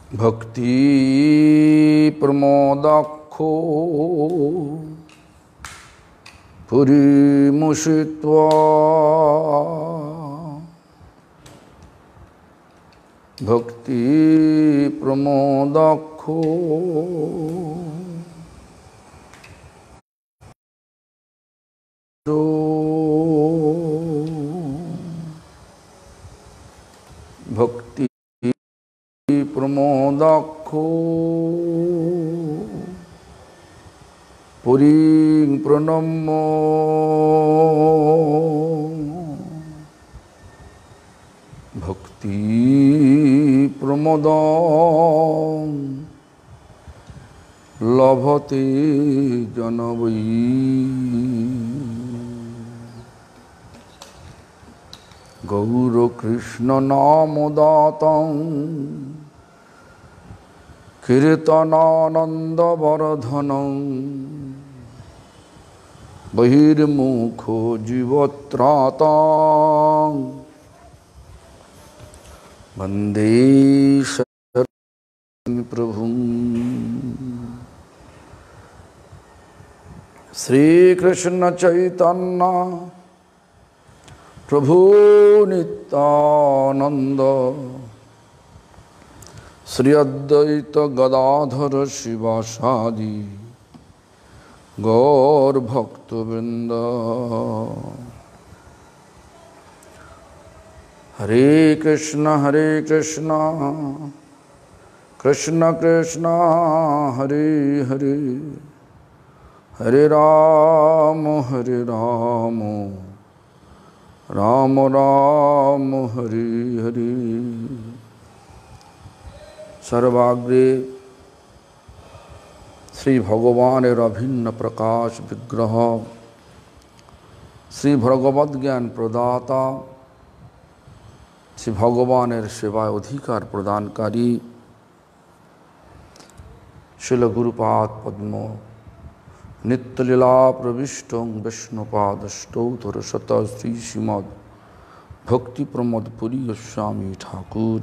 भक्ति प्रमोदाख्यो पुरीमुषित्वा भक्ति प्रमोदाख्यो भक्ति प्रमोदाख्यो पुरीं प्रणम्य भक्ति प्रमोदं लभते जन वै। गौर कृष्ण नाम दातं कीर्तनानंद वर्धनं बहिर्मुखो जीवत्रातं वंदे शरणं प्रभुं। श्री कृष्ण चैतन्य प्रभु नित्यानंद श्री अद्वैत गदाधर शिवासादि गौर भक्तवृंद। हरे कृष्ण कृष्ण कृष्ण हरे हरे, हरे राम राम राम हरे हरे। सर्वाग्रे श्री भगवानेर अभिन्न प्रकाश विग्रह श्री भगवद ज्ञान प्रदाता श्री भगवानेर सेवाय अधिकार प्रदानकारी शिल गुरुपाद पद्म नित्यलीला प्रविष्ट विष्णुपादष्टोत्तर शत श्री श्रीमद भक्ति प्रमोद पुरी गोस्वामी ठाकुर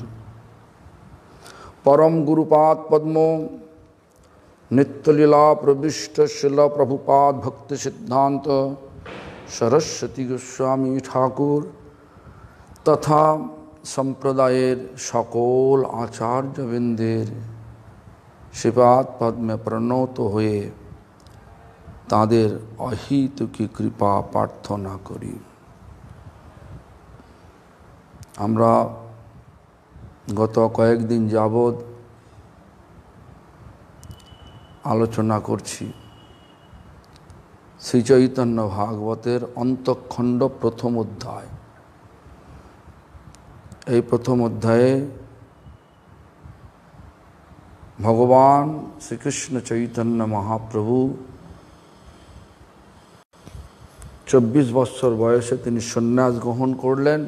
परम गुरुपाद पद्म नित्यलीला प्रविष्ट शिल प्रभुपाद भक्ति सिद्धांत सरस्वती गोस्वामी ठाकुर तथा सम्प्रदायेर सकल आचार्यवृंदेर श्रीपाद पद्मे प्रणत हुए ताদের অহিতুকি কৃপা প্রার্থনা করি। আমরা গত কয়েকদিন যাবৎ আলোচনা করছি শ্রী চৈতন্য ভাগবতের অন্তঃখণ্ড প্রথম অধ্যায়। এই প্রথম অধ্যায়ে ভগবান শ্রীকৃষ্ণ চৈতন্য মহাপ্রভু 24 বছর বয়সে তিনি সন্ন্যাস গ্রহণ করলেন।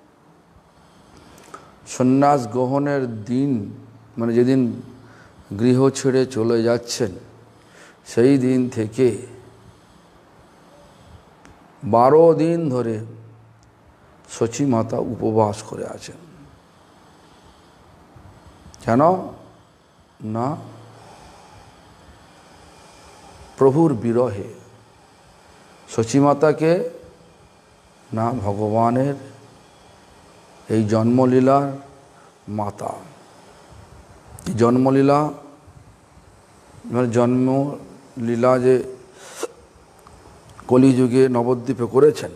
সন্ন্যাস গ্রহণের দিন মানে যেদিন গৃহ ছেড়ে চলে যাচ্ছেন সেই দিন থেকে 12 দিন ধরে সচী মাতা উপবাস করে আছেন। কেন না প্রভুর বিরহে, সচী মাতাকে না ভগবানের এই জন্মলীলার মাতা। জন্মলীলা মানে জন্মলীলা যে কলিযুগে নবদ্বীপে করেছেন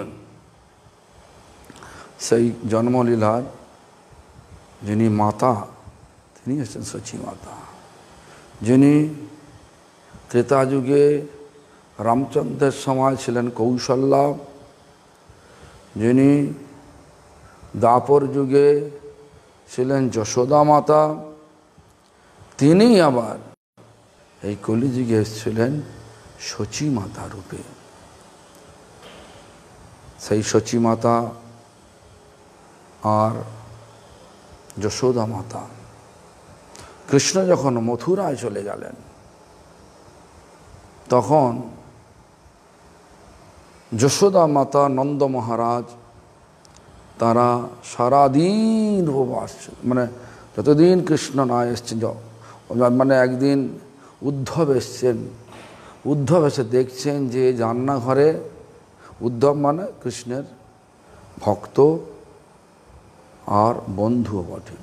সেই জন্মলীলার যিনি মাতা তিনি হচ্ছেন সচী মাতা, যিনি ত্রেতা যুগে রামচন্দ্রের সময় ছিলেন কৌশল্যা, যিনি দ্বাপর যুগে ছিলেন যশোদা মাতা, তিনি আবার এই কলিযুগে এসেছিলেন সচী মাতা রূপে। সেই সচী মাতা আর যশোদা মাতা কৃষ্ণ যখন মথুরায় চলে গেলেন তখন যশোদা মাতা নন্দ মহারাজ তারা সারাদিন উপবাস, মানে যতদিন কৃষ্ণ না এসছেন, মানে একদিন উদ্ধব এসছেন, উদ্ধব এসে দেখছেন যে রান্নাঘরে, উদ্ধব মানে কৃষ্ণের ভক্ত আর বন্ধুও বটে,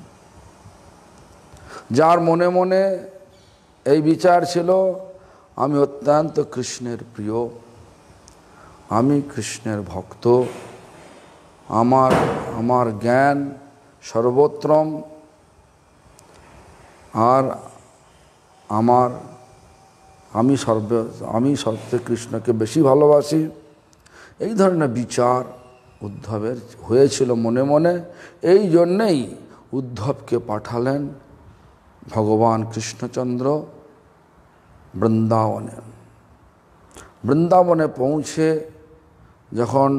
যার মনে মনে এই বিচার ছিল আমি অত্যন্ত কৃষ্ণের প্রিয়, আমি কৃষ্ণের ভক্ত, আমার জ্ঞান সর্বোত্তম, আর আমি সর্বে কৃষ্ণকে বেশি ভালোবাসি। এই ধরনের বিচার উদ্ধবের হয়েছিল মনে মনে। এই জন্যেই উদ্ধবকে পাঠালেন ভগবান কৃষ্ণচন্দ্র বৃন্দাবনে। বৃন্দাবনে পৌঁছে যখন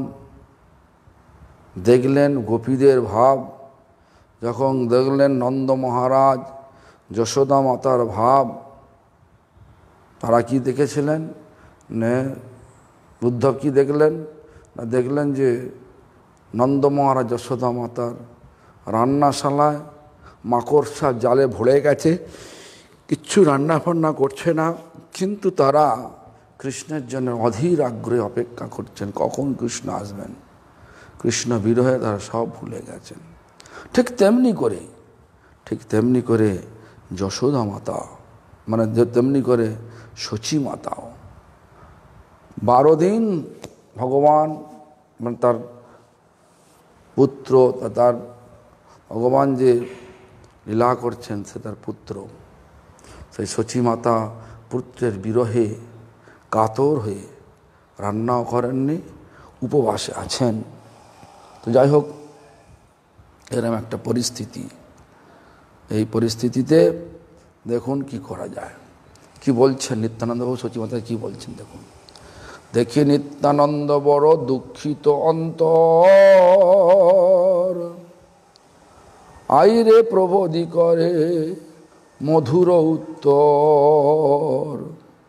দেখলেন গোপীদের ভাব, যখন দেখলেন নন্দ মহারাজ যশোদা মাতার ভাব, তারা কি দেখেছিলেন? উদ্ধব কি দেখলেন? না, দেখলেন যে নন্দ মহারাজ যশোদা মাতার রান্নাশালায় মাকড়সা জালে ভরে গেছে, কিচ্ছু রান্না ফান্না করছে না, কিন্তু তারা কৃষ্ণের জন্য অধীর আগ্রহে অপেক্ষা করছেন কখন কৃষ্ণ আসবেন। কৃষ্ণ বিরহে তারা সব ভুলে গেছেন। ঠিক তেমনি করে যশোদা মাতা, মানে তেমনি করে শচী মাতাও 12 দিন ভগবান, মানে তার পুত্র, তার ভগবান যে লীলা করছেন সে তার পুত্র, সেই শচী মাতা পুত্রের বিরহে কাতর হয়ে রান্নাও করেননি, উপবাসে আছেন। তো যাই হোক, এরকম একটা পরিস্থিতি। এই পরিস্থিতিতে দেখুন কি করা যায়, কি বলছেন নিত্যানন্দ বাবু শচী মাতা কি বলছেন দেখুন। দেখি নিত্যানন্দ বড় দুঃখিত অন্তর, আইরে প্রবোধি করে মধুর উত্তর।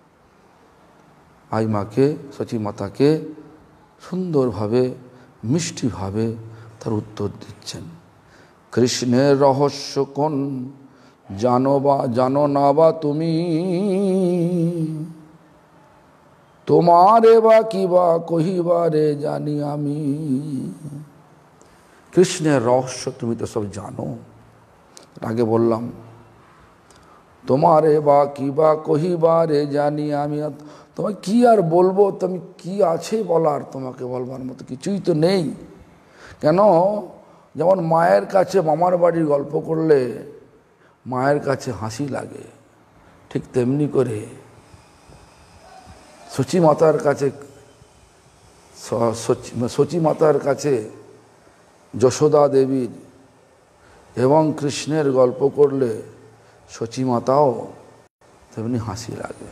আই মাকে, শচী মাতাকে সুন্দরভাবে মিষ্টিভাবে তার উত্তর দিচ্ছেন। কৃষ্ণের রহস্য কোন জানো না বা তুমি, তোমারে বা কিবা কহিবারে জানি আমি। কৃষ্ণের রহস্য তুমি তো সব জানো, আগে বললাম। তোমারে বা কিবা কহিবারে জানি আমি, তোমায় কি আর বলবো, তুমি কি আছে বলার, তোমাকে বলবার মতো কিছুই তো নেই। কেন, যেমন মায়ের কাছে মামার বাড়ির গল্প করলে মায়ের কাছে হাসি লাগে, ঠিক তেমনি করে শচী মাতার কাছে যশোদা দেবীর এবং কৃষ্ণের গল্প করলে শচী মাতাও তেমনি হাসি লাগে।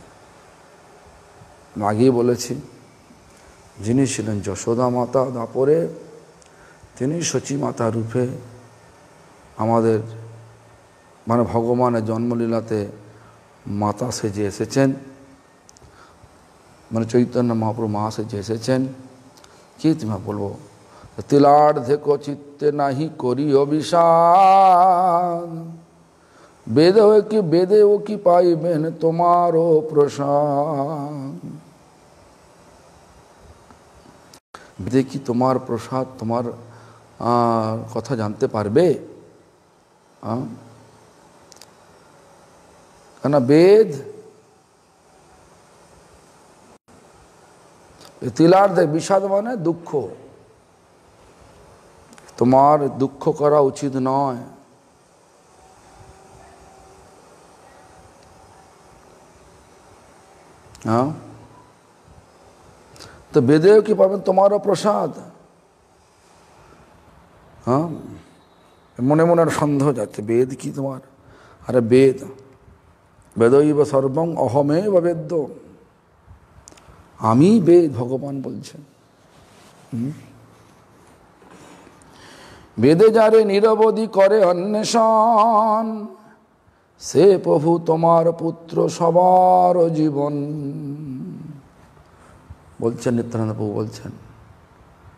আগেই বলেছি, যিনি ছিলেন যশোদা মাতা দাপরে, তিনি শচী মাতা রূপে আমাদের মানে ভগবানের জন্মলীলাতে মাতা সেজে এসেছেন, মানে চৈতন্য মহাপ্রভু মা সেজে এসেছেন। কি তুমি বলবো, তিলার্ধে চিত্তে নাহি করি অবিষাদ, বেদেও কি পাইবেন তোমারও প্রসাদ। বেদে কি তোমার প্রসাদ, তোমার কথা জানতে পারবে? কেন বেদ তিলার্ধে, বিষাদ মানে দুঃখ, তোমার দুঃখ করা উচিত নয়। হ্যাঁ, তো বেদেও কি পাবেন তোমারও প্রসাদ। হ্যাঁ, মনে মনে সন্দেহ যাচ্ছে, বেদ কি তোমার? আরে বেদৈব সর্বং অহমেব বেদ্য, আমি বেদ, ভগবান বলছেন। বেদে যারে নিরবধি করে অন্বেষণ, সে প্রভু তোমার পুত্র সবার জীবন। বলছেন নিত্যানন্দ প্রভু বলছেন,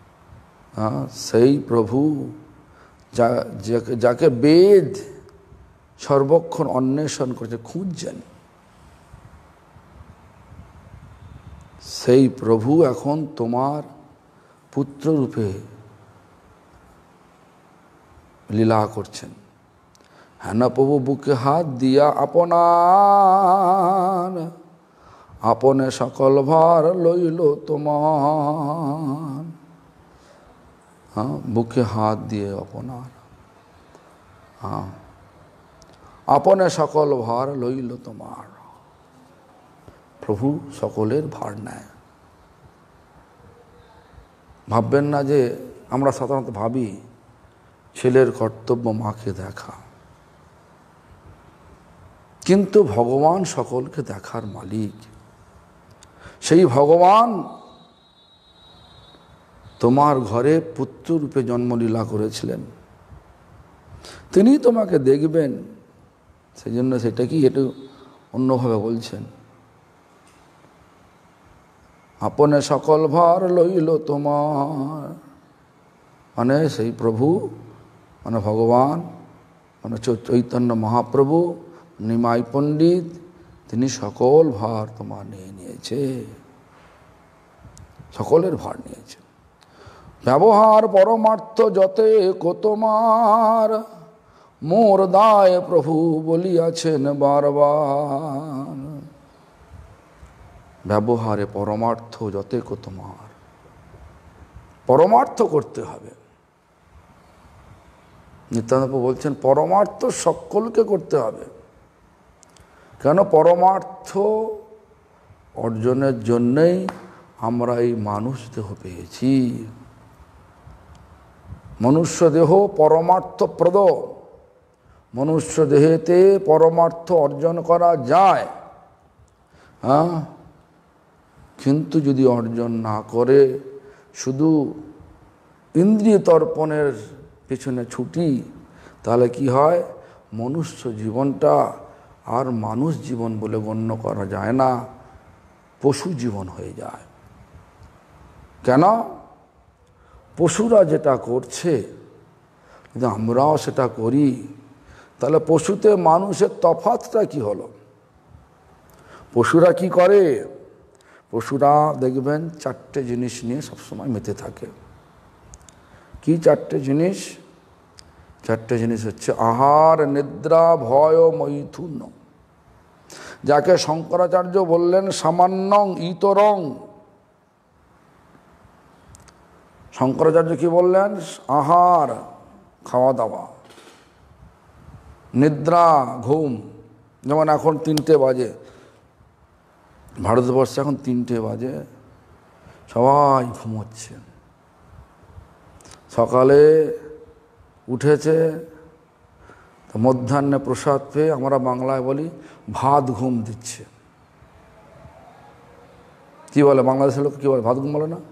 সেই প্রভু যাকে বেদ সর্বক্ষণ অন্বেষণ করছে, খুঁজছেন। সেই প্রভু এখন তোমার পুত্ররূপে লীলা করছেন। হ্যাঁ না প্রভু বুকে হাত দিয়া আপনার, আপনে সকল ভার লইল তোমার। হ্যাঁ, বুকে হাত দিয়ে আপনার, হ্যাঁ, আপনে সকল ভার লইল তোমার। প্রভু সকলের ভার নেয়। ভাববেন না যে আমরা সাধারণত ভাবি ছেলের কর্তব্য মাকে দেখা, কিন্তু ভগবান সকলকে দেখার মালিক। সেই ভগবান তোমার ঘরে পুত্ররূপে জন্মলীলা করেছিলেন, তিনি তোমাকে দেখবেন। সেই জন্য সেটা কি একটু অন্যভাবে বলছেন, আপনে সকল ভার লইল তোমার। মানে সেই প্রভু, মানে ভগবান, মানে চৈতন্য মহাপ্রভু, নিমাই পণ্ডিত, তিনি সকল ভার তোমার নিয়ে নিয়েছে, সকলের ভার নিয়েছে। ব্যবহার পরমার্থ যতে কো তোমার, মোর দায় প্রভু বলিয়াছেন বারবার। ব্যবহারে পরমার্থ যতে কো তোমার, পরমার্থ করতে হবে। নিত্যানন্দ বলছেন পরমার্থ সকলকে করতে হবে। কেন? পরমার্থ অর্জনের জন্যই আমরা এই মানুষ দেহ পেয়েছি। মনুষ্য দেহ পরমার্থপ্রদ, মনুষ্য দেহেতে পরমার্থ অর্জন করা যায়। হ্যাঁ, কিন্তু যদি অর্জন না করে শুধু ইন্দ্রিয় তর্পণের পেছনে ছুটি, তাহলে কি হয়? মনুষ্য জীবনটা আর মানুষ জীবন বলে গণ্য করা যায় না, পশু জীবন হয়ে যায়। কেন? পশুরা যেটা করছে যদি আমরাও সেটা করি, তাহলে পশুতে মানুষের তফাৎটা কি হলো? পশুরা কি করে? পশুরা দেখবেন চারটে জিনিস নিয়ে সবসময় মেতে থাকে। কি চারটে জিনিস? চারটে জিনিস হচ্ছে আহার, নিদ্রা, ভয়, মৈথুন। যাকে শঙ্করাচার্য বললেন সামান্যং ইতরং। শঙ্করাচার্য কি বললেন? আহার, খাওয়া দাওয়া, নিদ্রা, ঘুম। যেমন এখন 3টে বাজে, ভারতবর্ষে এখন 3টে বাজে, সবাই ঘুমোচ্ছে। সকালে উঠেছে তো মধ্যাহ্নে প্রসাদ পেয়ে, আমরা বাংলায় বলি ভাত ঘুম দিচ্ছে। কি বলে বাংলাদেশের লোক? কি বলে? ভাত ঘুম বলে না?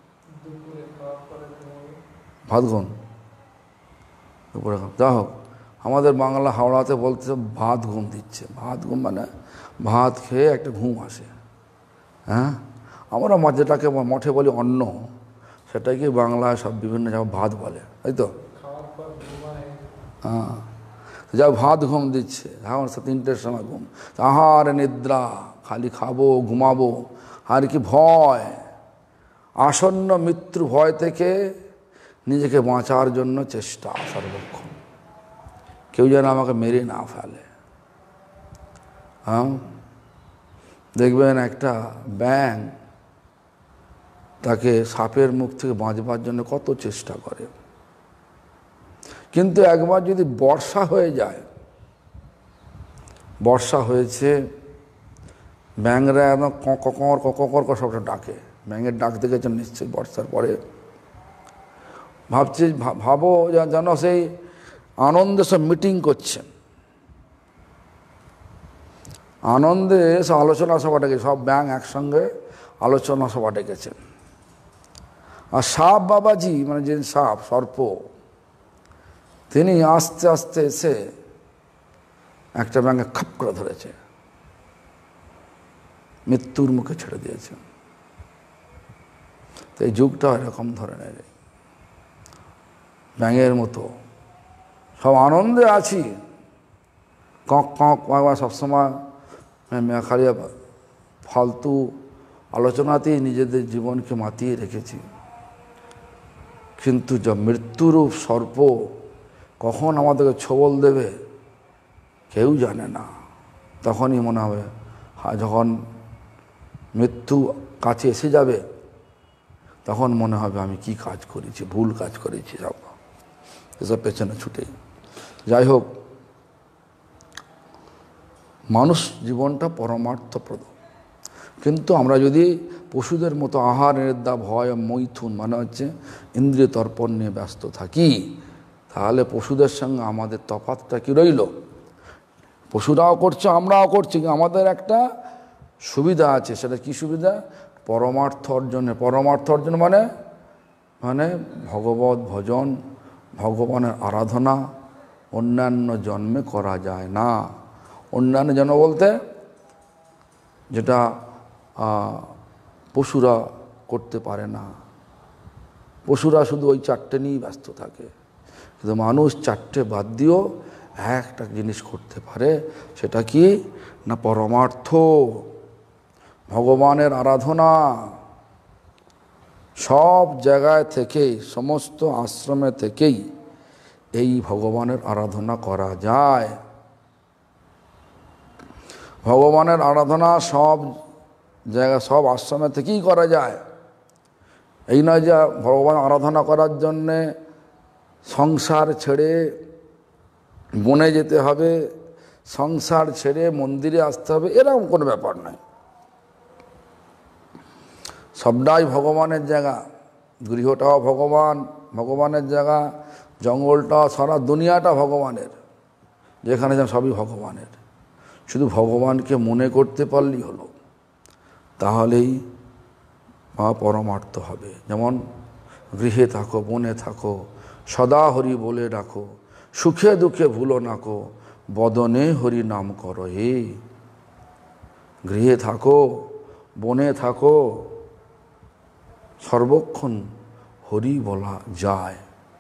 ভাত ঘুম, দুপুরে যা হোক, আমাদের বাংলা হাওড়াতে বলতে ভাত ঘুম দিচ্ছে। ভাত ঘুম মানে ভাত খেয়ে একটা ঘুম আসে। হ্যাঁ, আমরা যেটাকে মঠে বলি অন্ন, সেটাকে বাংলায় সব বিভিন্ন জায়গায় ভাত বলে, তাই তো? হ্যাঁ, যা ভাত ঘুম দিচ্ছে, এখন 3টের সময় ঘুম। আহার, নিদ্রা, খালি খাবো, ঘুমাবো। আর কি? ভয়, আসন্ন মৃত্যু ভয় থেকে নিজেকে বাঁচার জন্য চেষ্টা সর্বক্ষণ, কেউ যেন আমাকে মেরে না ফেলে। হ্যাঁ, দেখবেন একটা ব্যাঙ তাকে সাপের মুখ থেকে বাঁচবার জন্য কত চেষ্টা করে, কিন্তু একবার যদি বর্ষা হয়ে যায়, বর্ষা হয়েছে, ব্যাঙরা একদম ককর ককর সবটা ডাকে। ব্যাঙের ডাক দেখেছেন নিশ্চয়ই বর্ষার পরে। ভাবো যেন সেই আনন্দে সব মিটিং করছে, আনন্দে সব আলোচনা সভা ডেকেছে, সব ব্যাঙ একসঙ্গে আলোচনা সভা ডেকেছে। আর সাপ বাবাজি, মানে যে সাপ সর্প, তিনি আস্তে আস্তে এসে একটা ব্যাঙে খাপ করে ধরেছে, মৃত্যুর মুখে ছেড়ে দিয়েছে। তো এই যুগটা এরকম ধরনের, ব্যাঙের মতো সব আনন্দে আছি, কক কক সবসময় খালি ফালতু আলোচনাতেই নিজেদের জীবনকে মাতিয়ে রেখেছি। কিন্তু যা মৃত্যুরূপ সর্প কখন আমাদেরকে ছোবল দেবে কেউ জানে না। তখনই মনে হবে, যখন মৃত্যু কাছে এসে যাবে তখন মনে হবে আমি কি কাজ করেছি, ভুল কাজ করেছি, সব এসব পেছনে ছুটে। যাই হোক, মানুষ জীবনটা পরমার্থপ্রদ। কিন্তু আমরা যদি পশুদের মতো আহার নিদ্রা ভয় মৈথুন মানে হচ্ছে ইন্দ্রিয় তর্পণ নিয়ে ব্যস্ত থাকি, তাহলে পশুদের সঙ্গে আমাদের তফাৎটা কি রইল? পশুরাও করছে, আমরাও করছি, আমাদের একটা সুবিধা আছে। সেটা কি সুবিধা? পরমার্থ অর্জনে। পরমার্থ অর্জন মানে মানে ভগবত ভজন, ভগবানের আরাধনা অন্যান্য জন্মে করা যায় না। অন্যান্য জন্ম বলতে যেটা পশুরা করতে পারে না। পশুরা শুধু ওই চারটে নিয়েই ব্যস্ত থাকে, কিন্তু মানুষ চারটে বাদ দিয়েও একটা জিনিস করতে পারে। সেটা কি না? পরমার্থ, ভগবানের আরাধনা। সব জায়গায় থেকেই, সমস্ত আশ্রমে থেকেই এই ভগবানের আরাধনা করা যায়। ভগবানের আরাধনা সব জায়গা, সব আশ্রমে থেকেই করা যায়। এই নয় যে ভগবান আরাধনা করার জন্যে সংসার ছেড়ে বনে যেতে হবে, সংসার ছেড়ে মন্দিরে আসতে হবে, এরকম কোনো ব্যাপার নয়। সবটাই ভগবানের জায়গা। গৃহটাও ভগবানের জায়গা, জঙ্গলটাও, সারা দুনিয়াটা ভগবানের। যেখানে যান সবই ভগবানের। শুধু ভগবানকে মনে করতে পারলেই হলো, তাহলেই পরমার্থ হবে। যেমন গৃহে থাকো, বনে থাকো, সদা হরি বলে রাখো, সুখে দুঃখে ভুলো নাকো, বদনে হরি নাম করো হে। গৃহে থাকো, বনে থাকো, সর্বক্ষণ হরি বলা যায়।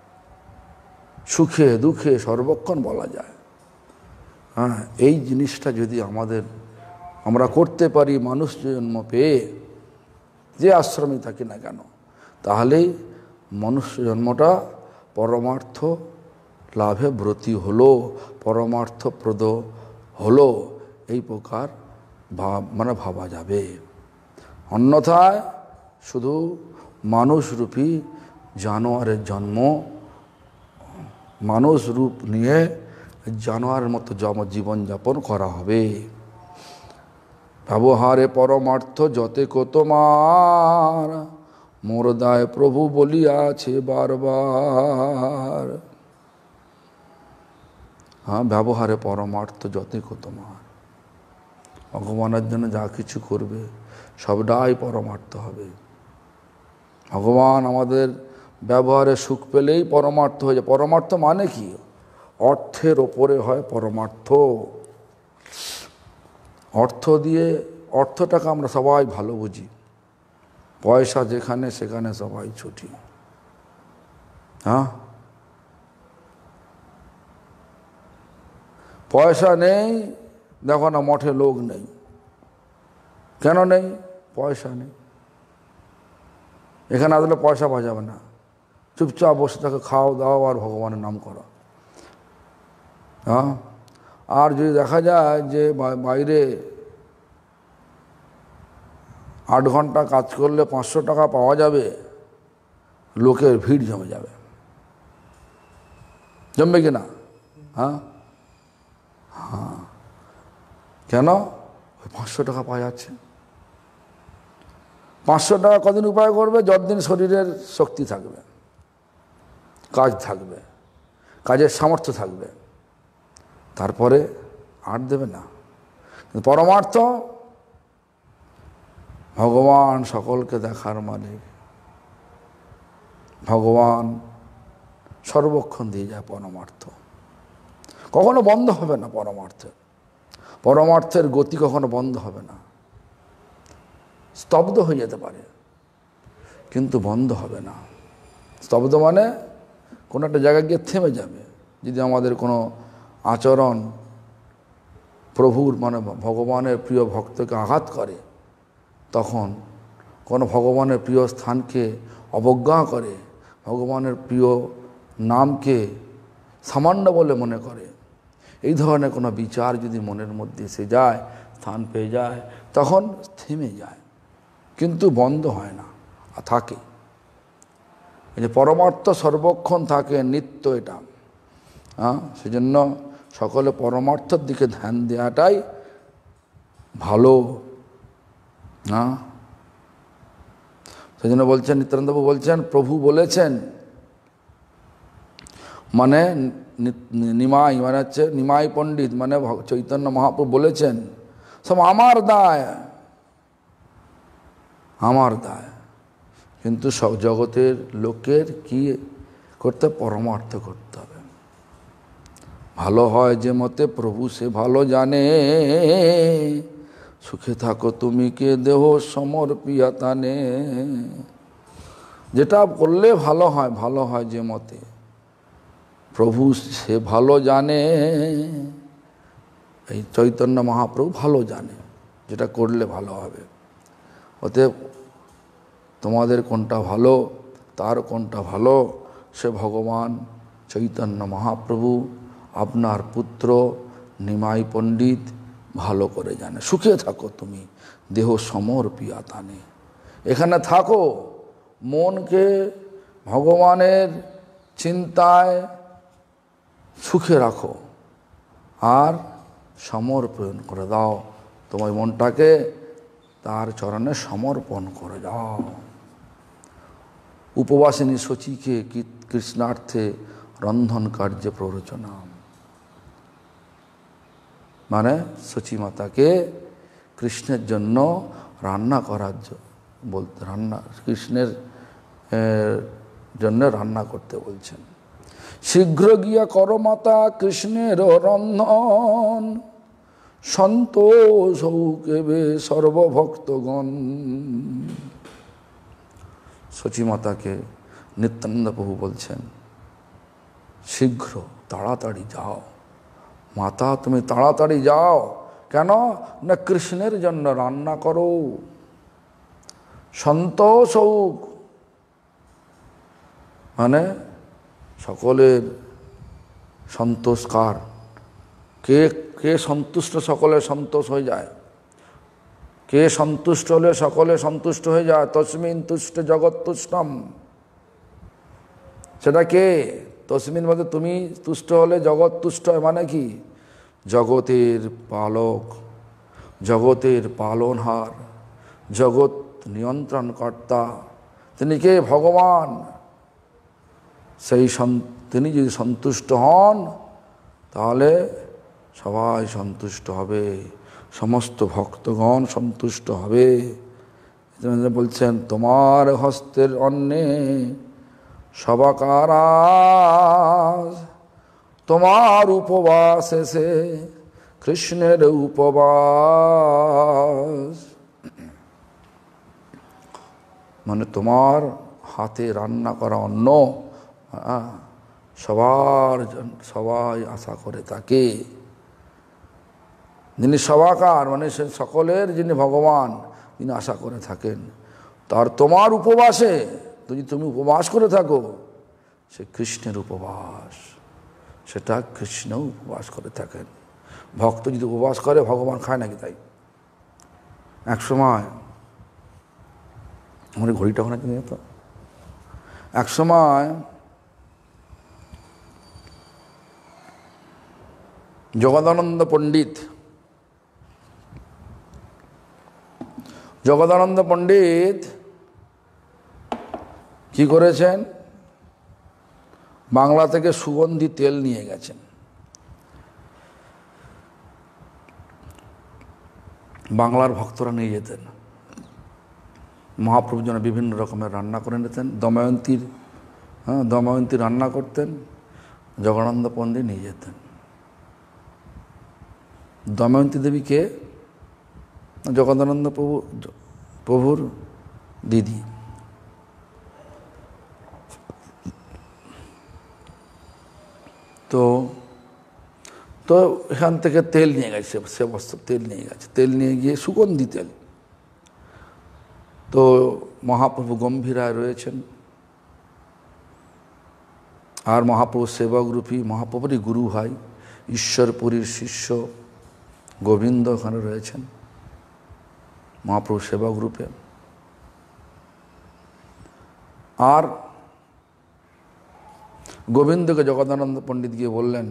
সুখে দুঃখে সর্বক্ষণ বলা যায়। হ্যাঁ, এই জিনিসটা যদি আমরা করতে পারি মানুষ জন্ম পেয়ে, যে আশ্রমে থাকি না কেন, তাহলেই মনুষ্য জন্মটা পরমার্থ লাভে ব্রতী হলো, পরমার্থপ্রদ হলো, এই প্রকার ভাবা যাবে। অন্যথায় শুধু মানুষরূপী জানোয়ারের জন্ম, মানুষ রূপ নিয়ে জানোয়ারের মতো জীবনযাপন করা হবে। ব্যবহারে পরমার্থ যতে তোমার, মোর দায় প্রভু বলিয়াছে বারবার। হ্যাঁ, ব্যবহারে পরমার্থ যতে তোমার। ভগবানের জন্য যা কিছু করবে সবটাই পরমার্থ হবে। ভগবান আমাদের ব্যবহারে সুখ পেলেই পরমার্থ হয়ে যায়। পরমার্থ মানে কি? অর্থের ওপরে হয় পরমার্থ। অর্থটাকে আমরা সবাই ভালো বুঝি। পয়সা যেখানে সেখানে সবাই ছুটি। হ্যাঁ, পয়সা নেই, দেখো না মঠে লোক নেই। কেন নেই? পয়সা নেই। এখানে আসলে পয়সা পাওয়া যাবে না। চুপচাপ বসে থাকে, খাও দাও আর ভগবানের নাম করো। হ্যাঁ, আর যদি দেখা যায় যে বাইরে 8 ঘন্টা কাজ করলে 500 টাকা পাওয়া যাবে, লোকের ভিড় জমে যাবে। জমবে কি না? হ্যাঁ হ্যাঁ, কেন? ওই 500 টাকা পাওয়া যাচ্ছে। 500 টাকা কদিন উপায় করবে? যতদিন শরীরের শক্তি থাকবে, কাজ থাকবে, কাজের সামর্থ্য থাকবে, তারপরে আর দেবে না। পরমার্থ, ভগবান সকলকে দেখার মালিক, ভগবান সর্বক্ষণ দিয়ে যায় পরমার্থ। কখনো বন্ধ হবে না পরমার্থের গতি কখনো বন্ধ হবে না। স্তব্ধ হয়ে যেতে পারে কিন্তু বন্ধ হবে না। স্তব্ধ মানে কোনো একটা জায়গায় গিয়ে থেমে যাবে। যদি আমাদের কোনো আচরণ প্রভুর মানে ভগবানের প্রিয় ভক্তকে আঘাত করে, তখন কোনো ভগবানের প্রিয় স্থানকে অবজ্ঞা করে, ভগবানের প্রিয় নামকে সামান্য বলে মনে করে, এই ধরনের কোনো বিচার যদি মনের মধ্যে এসে যায়, স্থান পেয়ে যায়, তখন থেমে যায়, কিন্তু বন্ধ হয় না, থাকে। এই যে পরমার্থ সর্বক্ষণ থাকে, নিত্য এটা। সেজন্য সকলে পরমার্থের দিকে ধ্যান দেওয়াটাই ভালো। সেজন্য বলছেন, নিত্যানন্দবাবু বলছেন, প্রভু বলেছেন, মানে নিমাই মানে হচ্ছে নিমাই পণ্ডিত মানে চৈতন্য মহাপ্রভু বলেছেন, সব আমার দায়, আমার দায়। কিন্তু সব জগতের লোকের কি করতে, পরমার্থ করতে হবে। ভালো হয় যে মতে প্রভু সে ভালো জানে, সুখে থাকো তুমি কে দেহ সমর্পিয়া তানে। যেটা করলে ভালো হয়, ভালো হয় যে মতে প্রভু সে ভালো জানে, এই চৈতন্য মহাপ্রভু ভালো জানে যেটা করলে ভালো হবে। অতএব তোমাদের কোনটা ভালো, তার কোনটা ভালো, সে ভগবান চৈতন্য মহাপ্রভু আপনার পুত্র নিমাই পণ্ডিত ভালো করে জানে। সুখে থাকো তুমি দেহ সমর্পিয়া তানে। এখানে থাকো, মনকে ভগবানের চিন্তায় সুখে রাখো আর সমর্পণ করে দাও, তোমার মনটাকে তার চরণে সমর্পণ করে দাও। উপবাসিনী শচীকে কৃষ্ণার্থে রন্ধন কার্যে প্ররোচনা, মানে শচী মাতাকে কৃষ্ণের জন্য রান্না করার বলতে, রান্না কৃষ্ণের জন্য রান্না করতে বলছেন। শীঘ্র গিয়া করো মাতা কৃষ্ণের রন্ধন, সন্তোষ হোক এবে সর্বভক্তগণ। শচী মাতাকে নিত্যানন্দ প্রভু বলছেন, শীঘ্র তাড়াতাড়ি যাও মাতা, তুমি তাড়াতাড়ি যাও। কেন না কৃষ্ণের জন্য রান্না করো, সন্তোষ হোক মানে সকলের সন্তোষকার। কে কে সন্তুষ্ট, সকলে সন্তোষ হয়ে যায়। কে সন্তুষ্ট হলে সকলে সন্তুষ্ট হয়ে যায়। তস্মিন তুষ্ট জগৎ তুষ্টম, সেটা কে? তস্মিন মধ্যে তুমি তুষ্ট হলে জগৎ তুষ্ট হয়। মানে কি? জগতের পালক, জগতের পালনহার, জগৎ নিয়ন্ত্রণকর্তা তিনি কে? ভগবান। সেই তিনি যদি সন্তুষ্ট হন তাহলে সবাই সন্তুষ্ট হবে, সমস্ত ভক্তগণ সন্তুষ্ট হবে। বলছেন, তোমার হস্তের অন্নে সবাকারা, তোমার উপবাস এসে কৃষ্ণের উপবাস। মানে তোমার হাতে রান্না করা অন্ন সবাই আশা করে তাকে। যিনি সবাকার মানে সে সকলের যিনি ভগবান, যিনি আশা করে থাকেন, তার তোমার উপবাসে যদি তুমি উপবাস করে থাকো, সে কৃষ্ণের উপবাস, সেটা কৃষ্ণ উপবাস করে থাকেন। ভক্ত যদি উপবাস করে, ভগবান খায় নাকি? তাই এক সময় আমার ঘড়িটা ওখানে কিনে যেত, এক সময় জগদানন্দ পণ্ডিত কি করেছেন? বাংলা থেকে সুগন্ধি তেল নিয়ে গেছেন। বাংলার ভক্তরা নিয়ে যেতেন, মহাপ্রভুর জন্য বিভিন্ন রকমের রান্না করে নিতেন। দময়ন্তী রান্না করতেন, জগদানন্দ পণ্ডিত নিয়ে যেতেন। দময়ন্তী দেবী কে? জগদানন্দ প্রভুর দিদি। তো তো এখান থেকে তেল নিয়ে গেছে, সে বস্ত্র তেল নিয়ে গেছে, তেল নিয়ে গিয়ে সুগন্ধি তেল। তো মহাপ্রভু গম্ভীরায় রয়েছেন, আর মহাপ্রভু সেবকরূপী মহাপ্রভুরই গুরু ভাই ঈশ্বরপুরীর শিষ্য গোবিন্দ ওখানে রয়েছেন মহাপ্রভু সেবক রূপে। আর গোবিন্দকে জগদানন্দ পণ্ডিত গিয়ে বললেন,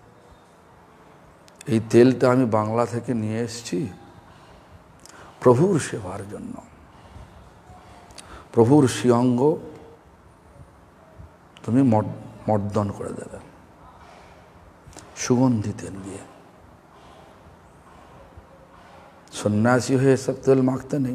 এই তেলটা আমি বাংলা থেকে নিয়ে এসেছি প্রভুর সেবার জন্য, প্রভুর শ্রীঅঙ্গ তুমি মর্দন করে দেবে সুগন্ধি তেল দিয়ে। সন্ন্যাসী হয়ে সব তেল মাখতে নেই।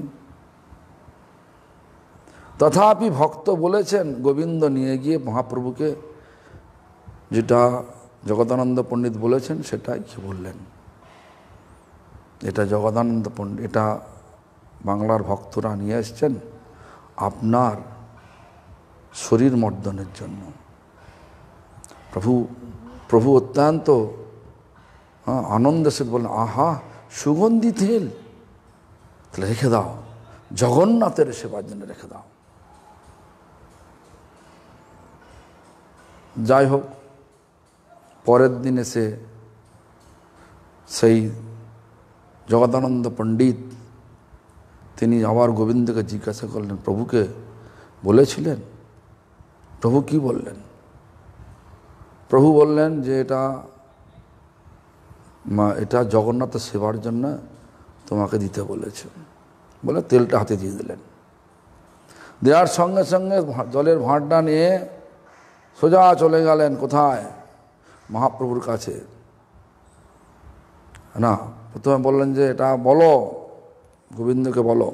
তথাপি ভক্ত বলেছেন, গোবিন্দ নিয়ে গিয়ে মহাপ্রভুকে যেটা জগদানন্দ পণ্ডিত বলেছেন সেটাই কি বললেন, এটা জগদানন্দ পণ্ডিত, এটা বাংলার ভক্তরা নিয়ে এসছেন আপনার শরীর মর্দনের জন্য। প্রভু অত্যন্ত আনন্দের সাথে বললেন, আহা সুগন্ধি তেল, তাহলে রেখে দাও, জগন্নাথের সেবার জন্য রেখে দাও। যাই হোক, পরের দিন এসে সেই জগদানন্দ পণ্ডিত তিনি আবার গোবিন্দকে জিজ্ঞাসা করলেন, প্রভুকে বলেছিলেন? প্রভু কি বললেন? প্রভু বললেন যে এটা জগন্নাথের সেবার জন্য তোমাকে দিতে বলেছে, বলে তেলটা হাতে দিয়ে দিলেন। দেওয়ার সঙ্গে সঙ্গে জলের ভাঁড়টা নিয়ে সোজা চলে গেলেন কোথায়? মহাপ্রভুর কাছে। না, প্রথমে বললেন যে এটা বলো, গোবিন্দকে বলো।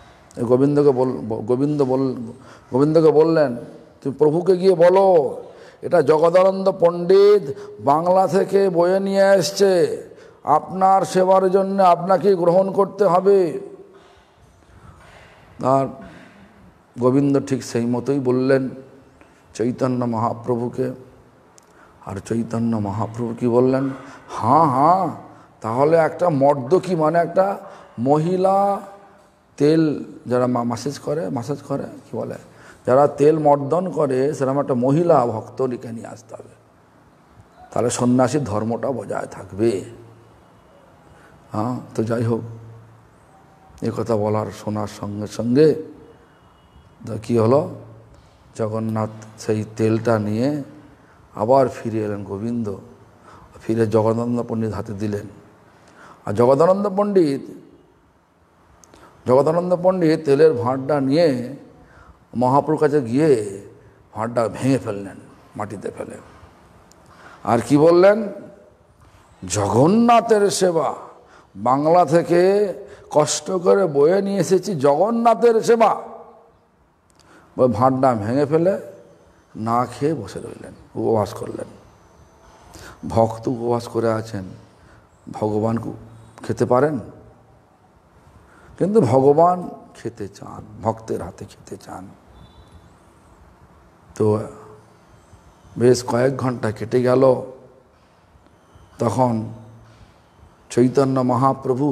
গোবিন্দকে বললেন, তুমি প্রভুকে গিয়ে বলো এটা জগদানন্দ পণ্ডিত বাংলা থেকে বয়ে নিয়ে এসছে, আপনার সেবার জন্য আপনাকে গ্রহণ করতে হবে। আর গোবিন্দ ঠিক সেই মতোই বললেন চৈতন্য মহাপ্রভুকে। আর চৈতন্য মহাপ্রভু কি বললেন? হ্যাঁ হ্যাঁ, তাহলে একটা মর্দকি মানে একটা মহিলা তেল যারা মাসাজ করে কি বলে, যারা তেল মর্দন করে সেরকম একটা মহিলা ভক্তকে নিয়ে আসতে হবে, তাহলে সন্ন্যাসীর ধর্মটা বজায় থাকবে। হ্যাঁ, তো যাই হোক, এ কথা বলার শোনার সঙ্গে সঙ্গে কি হলো, জগন্নাথ সেই তেলটা নিয়ে আবার ফিরে এলেন গোবিন্দ, ফিরে জগদানন্দ পণ্ডিত হাতে দিলেন। আর জগদানন্দ পণ্ডিত তেলের ভাঁড়টা নিয়ে মহাপ্রভুর কাছে গিয়ে ভাঁড়টা ভেঙে ফেললেন মাটিতে ফেলে। আর কি বললেন? জগন্নাথের সেবা, বাংলা থেকে কষ্ট করে বয়ে নিয়ে এসেছি জগন্নাথের সেবা। ভাঁড়টা ভেঙে ফেলে না খেয়ে বসে রইলেন, উপবাস করলেন। ভক্ত উপবাস করে আছেন, ভগবান খেতে পারেন? কিন্তু ভগবান খেতে চান, ভক্তের হাতে খেতে চান। তো বেশ কয়েক ঘন্টা কেটে গেল। তখন চৈতন্য মহাপ্রভু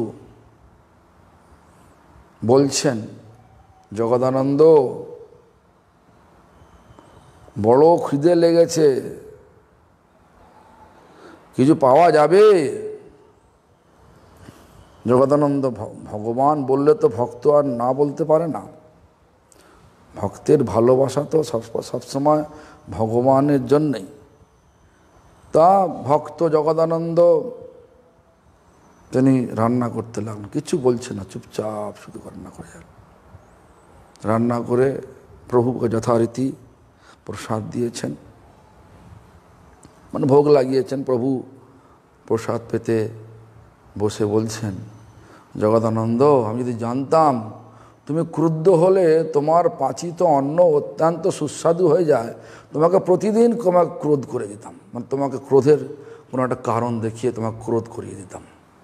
বলছেন, জগদানন্দ বড় খিদে লেগেছে, কিছু পাওয়া যাবে? জগদানন্দ, ভগবান বললে তো ভক্ত আর না বলতে পারে না। ভক্তের ভালোবাসা তো সবসময় ভগবানের জন্যই। তা ভক্ত জগদানন্দ তিনি রান্না করতে লাগলেন, কিছু বলছে না, চুপচাপ শুধু রান্না করে যান। রান্না করে প্রভুকে যথারীতি প্রসাদ দিয়েছেন, মানে ভোগ লাগিয়েছেন। প্রভু প্রসাদ পেতে বসে বলছেন, জগদানন্দ, আমি যদি জানতাম তুমি ক্রুদ্ধ হলে তোমার পাচিত অন্ন অত্যন্ত সুস্বাদু হয়ে যায়, তোমাকে প্রতিদিন তোমাকে ক্রোধ করে দিতাম, মানে তোমাকে ক্রোধের কোনো একটা কারণ দেখিয়ে তোমাকে ক্রোধ করিয়ে দিতাম।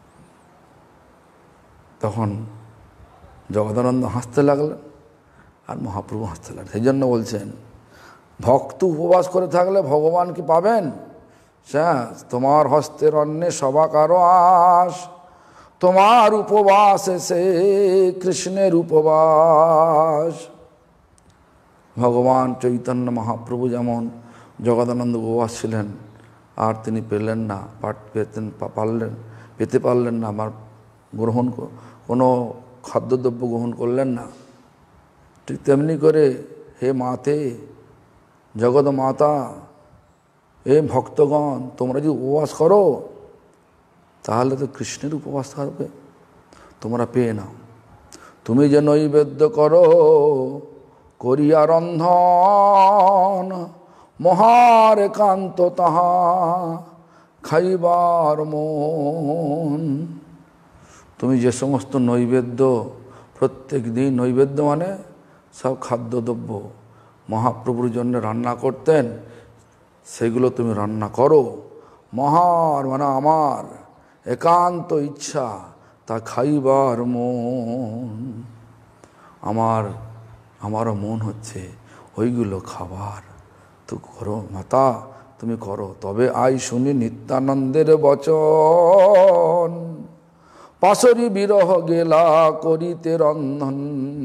তখন জগদানন্দ হাসতে লাগলেন আর মহাপ্রভু হাসতে লাগলেন। সেই জন্য বলছেন, ভক্ত উপবাস করে থাকলে ভগবানকে পাবেন, তোমার হস্তের অন্নে সবা কারো আস, তোমার উপবাস এসে কৃষ্ণের উপবাস। ভগবান চৈতন্য মহাপ্রভু যেমন জগদানন্দ উপবাস ছিলেন, আর তিনি পেলেন না, পেতে পারলেন না, আমার কোনো খাদ্যদ্রব্য গ্রহণ করলেন না। ঠিক তেমনি করে হে মাতে, জগৎ মাতা, হে ভক্তগণ, তোমরা যদি উপবাস করো তাহলে তো কৃষ্ণের উপবাস থাকবে, তোমরা পেয়ে নাও। তুমি যে নৈবেদ্য করো করিয়া রন্ধন, মহার একান্ত তাহা খাইবার মন। তুমি যে সমস্ত নৈবেদ্য প্রত্যেক দিন, নৈবেদ্য মানে সব খাদ্যদ্রব্য মহাপ্রভুর জন্য রান্না করতেন, সেগুলো তুমি রান্না করো। মহার মানে আমার একান্ত ইচ্ছা, তা খাইবার মন। আমারও মন হচ্ছে ওইগুলো খাবার, তো করো মাতা, তুমি করো। তবে আই শুনি নিত্যানন্দের বচন, পাশরি বিরহ গেলা করিতে রন্ধন।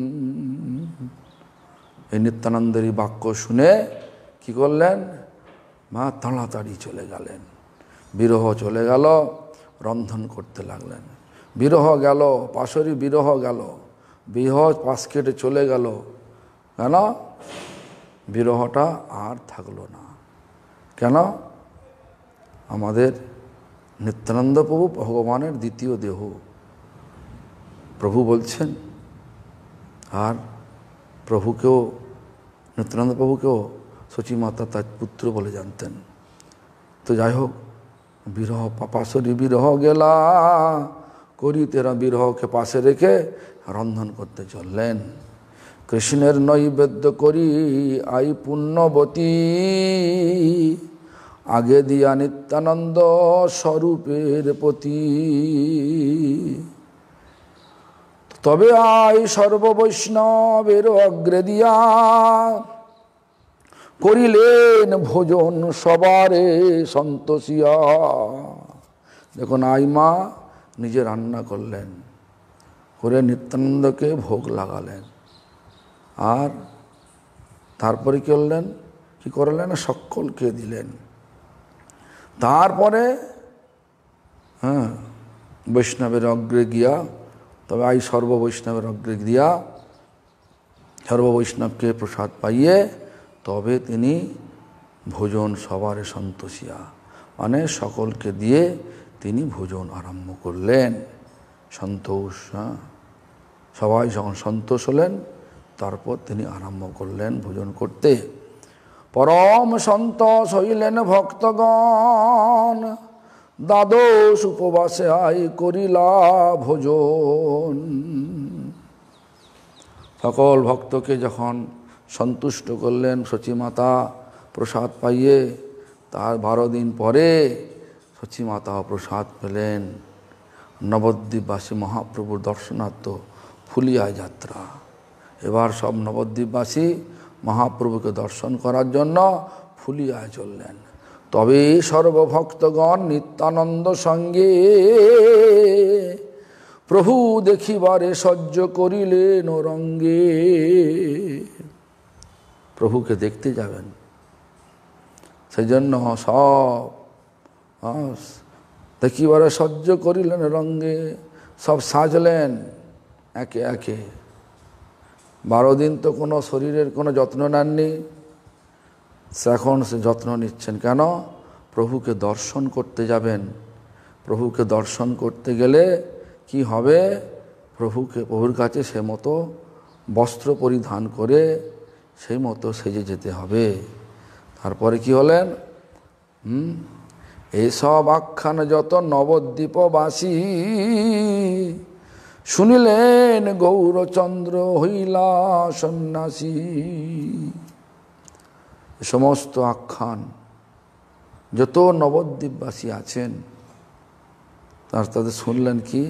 এই নিত্যানন্দের বাক্য শুনে কি করলেন, মা তাড়াতাড়ি চলে গেলেন, বিরহ চলে গেল, রন্ধন করতে লাগলেন। বিরহ গেল, পাশরি বিরহ গেল, বিরহ পাশ কেটে চলে গেল, কেন? বিরহটা আর থাকলো না। কেন? আমাদের নিত্যানন্দ প্রভু ভগবানের দ্বিতীয় দেহ, প্রভু বলছেন। আর প্রভুকেও, নিত্যানন্দ প্রভুকেও সচিমাতা তার পুত্র বলে জানতেন। তো যাই হোক, বিরহ পাশরি বিরহ গেলা করি তেরা, বিরহকে পাশে রেখে রন্ধন করতে চললেন। কৃষ্ণের নৈবেদ্য করি আই পুণ্যবতী, আগে দিয়া নিত্যানন্দ স্বরূপের প্রতি। তবে আই সর্ববৈষ্ণবের অগ্রে দিয়া, করিলেন ভোজন সবারে সন্তোষিয়া। দেখুন, আই মা নিজে রান্না করলেন, করে নিত্যানন্দকে ভোগ লাগালেন, আর তারপরে কি করলেন, সকলকে দিলেন। তারপরে বৈষ্ণবের অগ্রে গিয়া, তবে আই সর্ববৈষ্ণবের অগ্রে দিয়া সর্ববৈষ্ণবকে প্রসাদ পাইয়ে তবে তিনি ভোজন সবারে সন্তোষিয়া, মানে সকলকে দিয়ে তিনি ভোজন আরম্ভ করলেন। সন্তোষ, সবাই যখন সন্তোষ হলেন, তারপর তিনি আরম্ভ করলেন ভোজন করতে। পরম সন্তোষ হইলেন ভক্তগণ, দ্বাদশ উপবাসে আই করিলা ভোজন। সকল ভক্তকে যখন সন্তুষ্ট করলেন সচিমাতা প্রসাদ পাইয়ে, তার 12 দিন পরে সচিমাতা প্রসাদ পেলেন। নবদ্বীপবাসী মহাপ্রভুর দর্শনার্থ ফুলিয়ায় যাত্রা। এবার সব নবদ্বীপবাসী মহাপ্রভুকে দর্শন করার জন্য ফুলিয়ায় চললেন। তবে সর্বভক্তগণ নিত্যানন্দ সঙ্গে, প্রভু দেখিবারে সহ্য করিলেন রঙ্গে। প্রভুকে দেখতে যাবেন, সেই জন্য সব দেখিবারে সহ্য করিলেন রঙ্গে, সব সাজলেন একে একে। 12 দিন তো কোনো শরীরের কোনো যত্ন নেননি, এখন সে যত্ন নিচ্ছেন। কেন? প্রভুকে দর্শন করতে যাবেন। প্রভুকে দর্শন করতে গেলে কি হবে, প্রভুর কাছে সে মতো বস্ত্র পরিধান করে সেই মতো সেজে যেতে হবে। তারপরে কি হলেন, এইসব আখ্যান যত নবদ্বীপবাসী শুনিলেন, গৌরচন্দ্র হইলা সন্ন্যাসী। সমস্ত আখ্যান যত নবদ্বীপবাসী আছেন তাদের শুনলেন কি,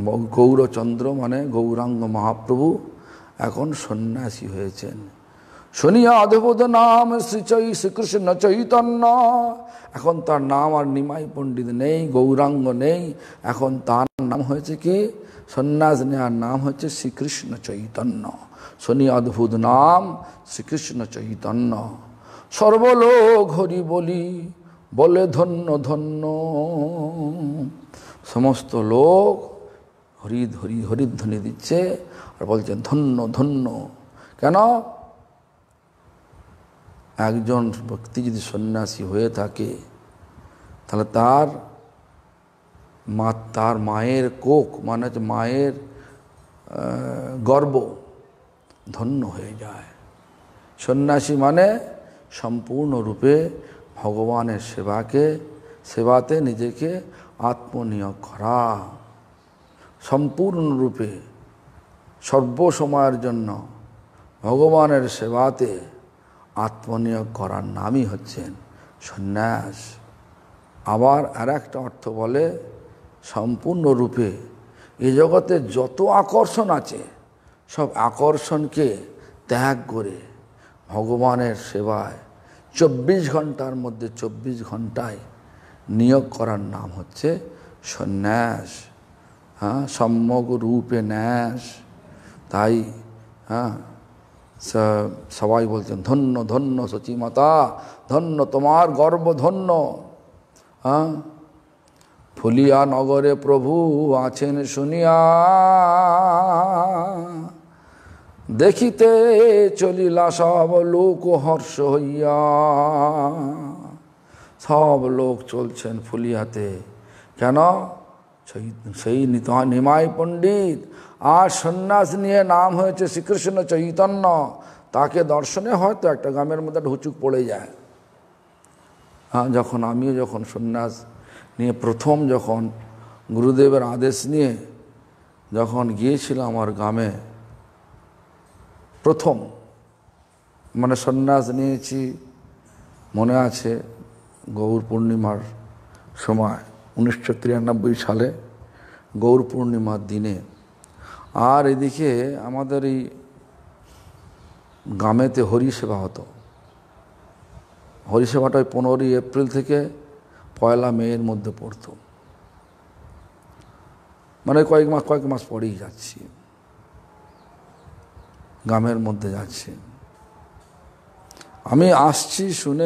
গৌরচন্দ্র মানে গৌরাঙ্গ মহাপ্রভু এখন সন্ন্যাসী হয়েছেন। শুনিয়া অদ্ভুত নাম শ্রীকৃষ্ণ চৈতন্য। এখন তার নাম আর নিমাই পণ্ডিত নেই, গৌরাঙ্গ নেই, এখন তার নাম হয়েছে কি? সন্ন্যাস নেওয়ার নাম হচ্ছে শ্রীকৃষ্ণ চৈতন্য। শুনি অদ্ভুত নাম শ্রীকৃষ্ণ চৈতন্য। সর্বলোক হরি বলি বলে ধন্য ধন্য। সমস্ত লোক হরি হরি হরিধ্বনি দিচ্ছে আর বলছে ধন্য ধন্য। কেন? একজন ব্যক্তি যদি সন্ন্যাসী হয়ে থাকে তাহলে তার মায়ের কোক মানে হচ্ছে মায়ের গর্ব ধন্য হয়ে যায়। সন্ন্যাসী মানে সম্পূর্ণরূপে ভগবানের সেবাতে নিজেকে আত্মনিয়োগ করা, সম্পূর্ণরূপে সর্বসময়ের জন্য ভগবানের সেবাতে আত্মনিয়োগ করার নামই হচ্ছেন সন্ন্যাস। আবার আর একটা অর্থ বলে সম্পূর্ণরূপে এই জগতে যত আকর্ষণ আছে সব আকর্ষণকে ত্যাগ করে ভগবানের সেবায় 24 ঘন্টার মধ্যে 24 ঘন্টায় নিয়োগ করার নাম হচ্ছে সন্ন্যাস। হ্যাঁ, সম্যক রূপে ন্যাস। তাই সবাই বলছেন ধন্য ধন্য সচিমাতা, ধন্য তোমার গর্ব ধন্য। হ্যাঁ, ফুলিয়া নগরে প্রভু আছেন শুনিয়া, দেখিতে চলিলা সব লোক হর্ষ হইয়া। সব লোক চলছেন ফুলিয়াতে। কেন? সেই নিমাই পণ্ডিত আর সন্ন্যাস নিয়ে নাম হয়েছে শ্রীকৃষ্ণ চৈতন্য। তাকে দর্শনে হয়তো একটা গ্রামের মধ্যে হুচুক পড়ে যায়। হ্যাঁ, আমিও যখন সন্ন্যাস নিয়ে প্রথম যখন গুরুদেবের আদেশ নিয়ে যখন গিয়েছিলাম আমার গ্রামে, প্রথম মানে সন্ন্যাস নিয়েছি, মনে আছে গৌর পূর্ণিমার সময় 1993 সালে গৌর পূর্ণিমার দিনে। আর এদিকে আমাদের এই গ্রামেতে হরিসেবা হতো। হরিসেবাটা 15 এপ্রিল থেকে 1 মের মধ্যে পড়তো, মানে কয়েক মাস পরেই যাচ্ছি, গ্রামের মধ্যে যাচ্ছি। আমি আসছি শুনে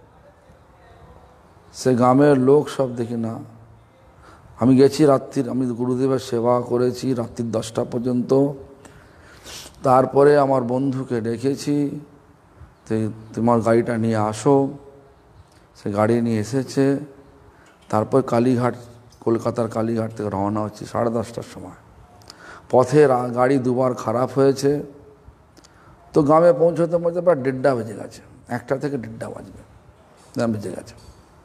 সে গ্রামের লোক সব দেখি না। আমি গেছি রাত্রির, আমি গুরুদেবের সেবা করেছি রাত্রির 10টা পর্যন্ত। তারপরে আমার বন্ধুকে ডেকেছি, তোমার গাড়িটা নিয়ে আসো। সে গাড়ি নিয়ে এসেছে। তারপর কালীঘাট, কলকাতার কালীঘাট থেকে রওনা হচ্ছি 10:30টার সময়। পথে গাড়ি দুবার খারাপ হয়েছে, তো গ্রামে পৌঁছতে প্রায় 1:30 বেজে গেছে। 1টা থেকে 1:30 বাজবে, বেজে গেছে।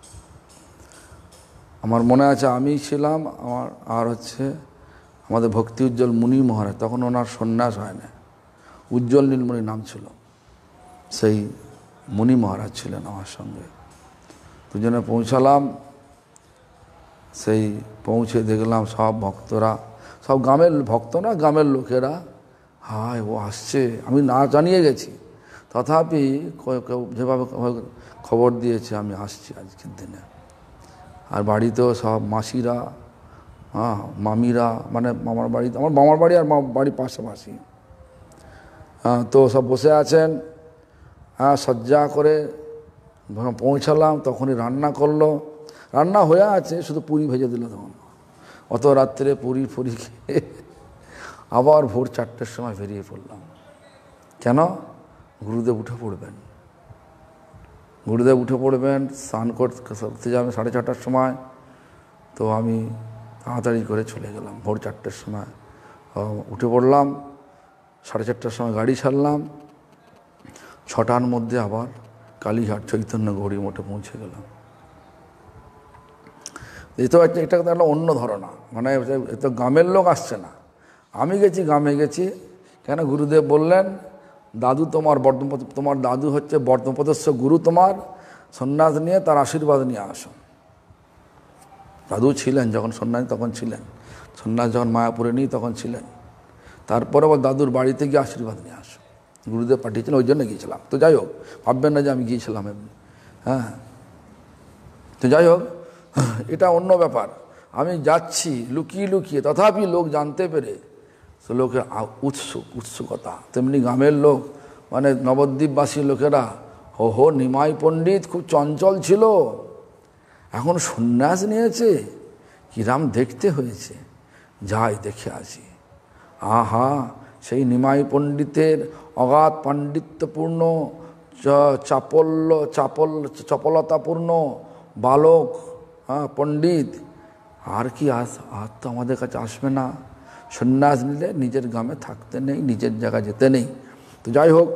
আমার মনে আছে আমি ছিলাম, আর আমাদের ভক্তি উজ্জ্বল মুনি মহারাজ, তখন ওনার সন্ন্যাস হয় না, উজ্জ্বল নীলমণি নাম ছিল, সেই মুনি মহারাজ ছিলেন আমার সঙ্গে। দুজনে পৌঁছালাম। সেই পৌঁছে দেখলাম সব ভক্তরা, সব গ্রামের ভক্ত না, গ্রামের লোকেরা, হায় ও আসছে। আমি না জানিয়ে গেছি, তথাপি যেভাবে খবর দিয়েছে আমি আসছি আজকের দিনে। আর বাড়িতেও সব মাসিরা, মামিরা, মানে মামার বাড়ি, আমার মামার বাড়ি আর বাড়ি পাশাপাশি, তো সব বসে আছেন। সজ্জা করে পৌঁছালাম, তখনই রান্না করলো। রান্না হয়ে আছে, শুধু পুরি ভেজে দিল। তখন অত রাত্রে পুরি খেয়ে আবার ভোর 4টের সময় বেরিয়ে পড়লাম। কেন? গুরুদেব উঠে পড়বেন, স্নান করতে যাবেন 4:30টার সময়। তো আমি তাড়াতাড়ি করে চলে গেলাম। ভোর 4টের সময় উঠে পড়লাম, 4:30টার সময় গাড়ি ছাড়লাম, 6টার মধ্যে আবার কালীঘাট চৈতন্য গৌরী মঠে পৌঁছে গেলাম। এটা একটা অন্য ধারণা, মানে এত গ্রামের লোক আসছে না, আমি গেছি, গ্রামে গেছি। কেন? গুরুদেব বললেন, দাদু তোমার দাদু হচ্ছে বর্ধপদস্য গুরু, তোমার সন্ন্যাস নিয়ে তার আশীর্বাদ নিয়ে আসো। দাদু ছিলেন যখন সন্ন্যাস, তখন ছিলেন। সন্ন্যাস যখন মায়াপুরে নিই তখন ছিলেন। তারপরে আবার দাদুর বাড়িতে গিয়ে আশীর্বাদ নিয়ে আসো, গুরুদেব পাঠিয়েছেন, ওই জন্য গিয়েছিলাম। তো যাই হোক, ভাববেন না যে আমি গিয়েছিলাম এমনি। হ্যাঁ, তো যাই হোক, এটা অন্য ব্যাপার। আমি যাচ্ছি লুকিয়ে লুকিয়ে, তথাপি লোক জানতে পেরে তো লোকের উৎসুকতা। তেমনি গ্রামের লোক, মানে নবদ্বীপবাসী লোকেরা, হো নিমাই পণ্ডিত খুব চঞ্চল ছিল, এখন সন্ন্যাস নিয়েছে, কিরাম দেখতে হয়েছে, যাই দেখে আসি। আহা, সেই নিমাই পণ্ডিতের অগাধ পাণ্ডিত্যপূর্ণ চপলতাপূর্ণ বালক, হ্যাঁ পণ্ডিত, আর কি আর তো আমাদের কাছে আসবে না। সন্ন্যাস নিলে নিজের গ্রামে থাকতে নেই, নিজের জায়গায় যেতে নেই। তো যাই হোক,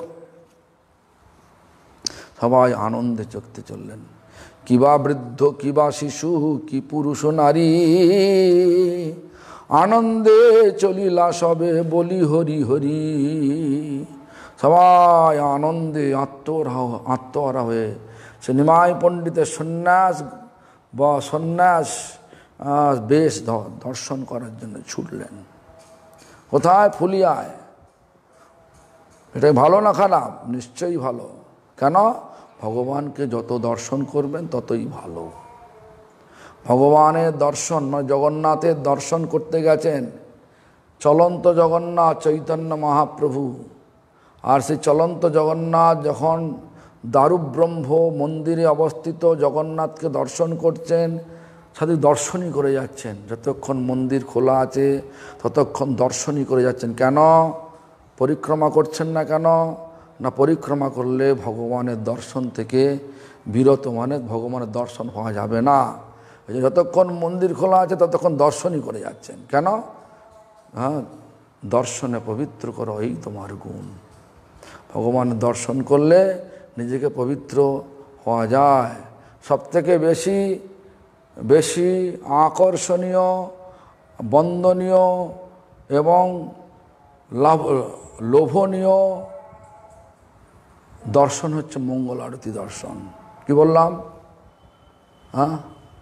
সবাই আনন্দে চলতে চললেন। কিবা বৃদ্ধ, কিবা শিশু, কি পুরুষ নারী, আনন্দে চলিলা সবে বলি হরি হরি। সবাই আনন্দে আত্মহারা হয়ে সে নিমাই পণ্ডিতের সন্ন্যাস বেশ দর্শন করার জন্য ছুটলেন। কোথায়? ফুলিয়ায়। এটাই ভালো না খারাপ? নিশ্চয়ই ভালো। কেন? ভগবানকে যত দর্শন করবেন ততই ভালো। ভগবানের দর্শন, মানে জগন্নাথের দর্শন করতে গেছেন চলন্ত জগন্নাথ চৈতন্য মহাপ্রভু। আর সেই চলন্ত জগন্নাথ যখন দারুব্রহ্ম মন্দিরে অবস্থিত জগন্নাথকে দর্শন করছেন, সাথে দর্শনই করে যাচ্ছেন। যতক্ষণ মন্দির খোলা আছে ততক্ষণ দর্শনই করে যাচ্ছেন। কেন পরিক্রমা করছেন না? কেন না, পরিক্রমা করলে ভগবানের দর্শন থেকে বিরত, মানে ভগবানের দর্শন পাওয়া যাবে না। যতক্ষণ মন্দির খোলা আছে ততক্ষণ দর্শনই করে যাচ্ছেন। কেন? হ্যাঁ, দর্শনে পবিত্র করো, এই তোমার গুণ। ভগবানের দর্শন করলে নিজেকে পবিত্র হওয়া যায়। সবথেকে বেশি আকর্ষণীয়, বন্দনীয় এবং লোভনীয় দর্শন হচ্ছে মঙ্গল আরতি দর্শন। কি বললাম? হ্যাঁ,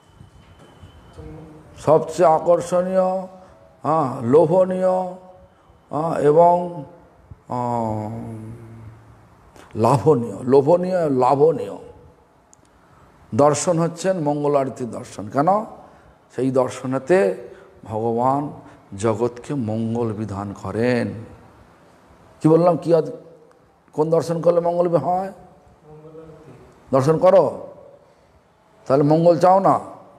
সবচেয়ে আকর্ষণীয়, লোভনীয় এবং লাভনীয় দর্শন হচ্ছেন মঙ্গল আরতি দর্শন। কেন? সেই দর্শনেতে ভগবান জগৎকে মঙ্গল বিধান করেন। কি বললাম? কি কোন দর্শন করলে মঙ্গল হয়? দর্শন করো, তাহলে মঙ্গল চাও না?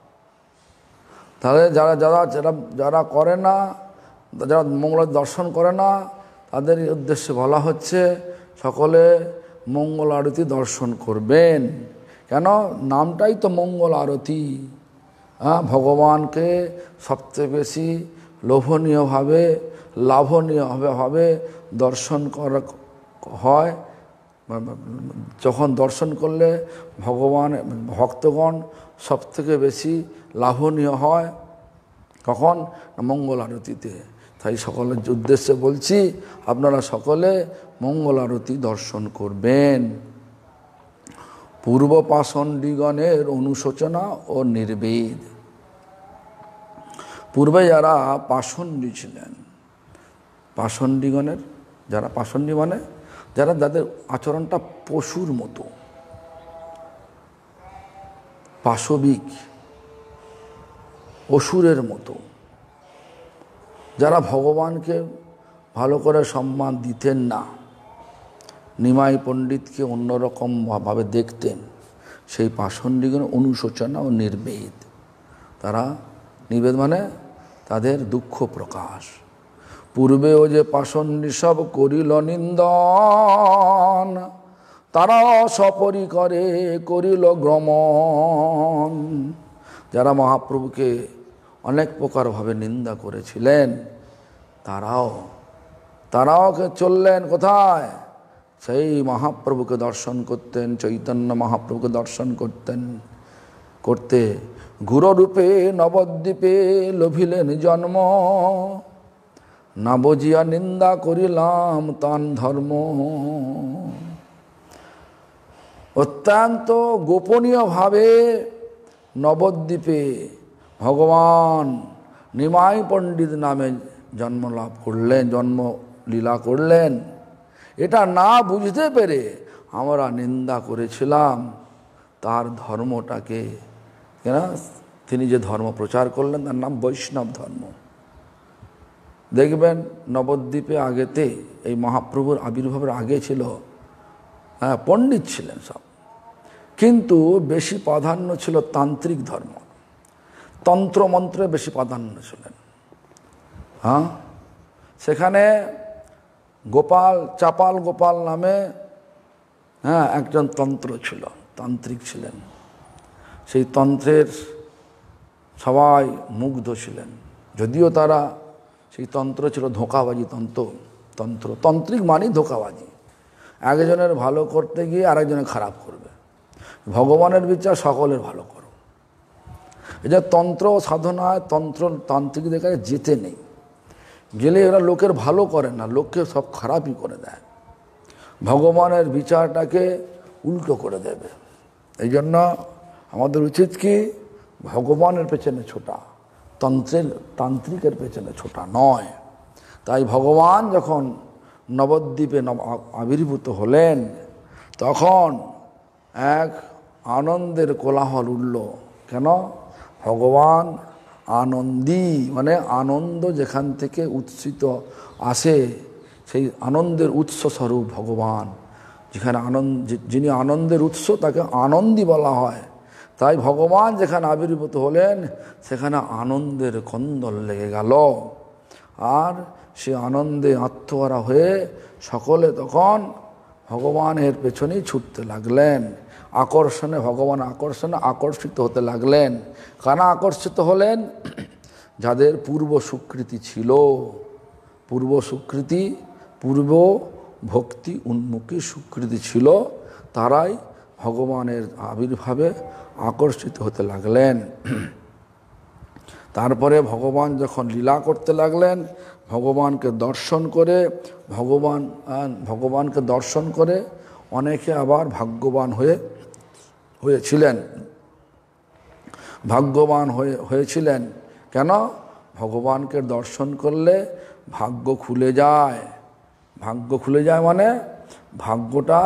তাহলে যারা করে না, যারা মঙ্গলের দর্শন করে না, তাদের উদ্দেশ্যে বলা হচ্ছে সকলে মঙ্গল আরতি দর্শন করবেন। কেন? নামটাই তো মঙ্গল আরতি। ভগবানকে সবচেয়ে বেশি লাভনীয়ভাবে দর্শন করা হয়। যখন দর্শন করলে ভক্তগণ সবথেকে বেশি লাভনীয় হয়, কখন? মঙ্গল আরতিতে। তাই সকলের উদ্দেশ্যে বলছি, আপনারা সকলে মঙ্গল আরতি দর্শন করবেন। পূর্ব পাষণ্ডীগণের অনুশোচনা ও নির্বেদ। পূর্বে যারা পাষণ্ডী ছিলেন, পাষণ্ডীগণের, যারা পাষণ্ডী মানে যাদের আচরণটা পশুর মতো, পাশবিক, অসুরের মতো, যারা ভগবানকে ভালো করে সম্মান দিতেন না, নিমাই পণ্ডিতকে অন্যরকম ভাবে দেখতেন, সেই পাষণ্ডীগণ অনুশোচনা ও নির্বেদ। তারা নির্বেদ মানে তাদের দুঃখ প্রকাশ। পূর্বেও যে পাষণ্ডী সব করিল নিন্দন, তারা সপরিকরে করিল গ্রমণ। যারা মহাপ্রভুকে অনেক প্রকারভাবে নিন্দা করেছিলেন, তারাও চললেন কোথায়? সেই মহাপ্রভুকে দর্শন করতেন, চৈতন্য মহাপ্রভুকে দর্শন করতে গুরুরূপে নবদ্বীপে লভিলেন জন্ম। না বুঝিয়া নিন্দা করিলাম তান ধর্ম। অত্যন্ত গোপনীয়ভাবে নবদ্বীপে ভগবান নিমাই পণ্ডিত নামে জন্মলীলা করলেন। এটা না বুঝতে পেরে আমরা নিন্দা করেছিলাম তার ধর্মটাকে। কেন? তিনি যে ধর্ম প্রচার করলেন তার নাম বৈষ্ণব ধর্ম। দেখবেন নবদ্বীপে আগেতে এই মহাপ্রভুর আবির্ভাবের আগে ছিল, হ্যাঁ, পণ্ডিত ছিলেন সব, কিন্তু বেশি প্রাধান্য ছিল তান্ত্রিক ধর্ম, তন্ত্রমন্ত্রে বেশি প্রাধান্য ছিলেন। হ্যাঁ, সেখানে চাপাল গোপাল নামে, হ্যাঁ, একজন তন্ত্র ছিল, তান্ত্রিক ছিলেন। সেই তন্ত্রের সবাই মুগ্ধ ছিলেন, যদিও তারা সেই তন্ত্র ছিল ধোঁকাবাজি তন্ত্রিক মানে ধোঁকাবাজি। একজনের ভালো করতে গিয়ে আরেকজনের খারাপ করবে। ভগবানের বিচার সকলের ভালো করো। এই যে তন্ত্র সাধনায় তান্ত্রিকদের কাছে যেতে নেই, গেলে এরা লোকের ভালো করে না, লোককে সব খারাপই করে দেয়, ভগবানের বিচারটাকে উল্টো করে দেবে। এই জন্য আমাদের উচিত কি ভগবানের পেছনে ছোটা, তান্ত্রিকের পেছনে ছোটা নয়। তাই ভগবান যখন নবদ্বীপে আবির্ভূত হলেন তখন এক আনন্দের কোলাহল উঠল। কেন? ভগবান আনন্দী, মানে আনন্দ যেখান থেকে উৎসিত আসে, সেই আনন্দের উৎস স্বরূপ ভগবান। যেখানে যিনি আনন্দের উৎস তাকে আনন্দী বলা হয়। তাই ভগবান যেখানে আবির্ভূত হলেন সেখানে আনন্দের কন্দল লেগে গেল, আর সে আনন্দে আত্মহারা হয়ে সকলে তখন ভগবানের পেছনেই ছুটতে লাগলেন। ভগবান আকর্ষণে আকর্ষিত হতে লাগলেন। কারা আকর্ষিত হলেন? যাদের পূর্ব স্বীকৃতি ছিল, পূর্ব ভক্তি উন্মুখী স্বীকৃতি ছিল, তারাই ভগবানের আবির্ভাবে আকর্ষিত হতে লাগলেন। তারপরে ভগবান যখন লীলা করতে লাগলেন, ভগবানকে দর্শন করে অনেকে আবার ভাগ্যবান হয়েছিলেন। কেন? ভগবানকে দর্শন করলে ভাগ্য খুলে যায়। মানে ভাগ্যটা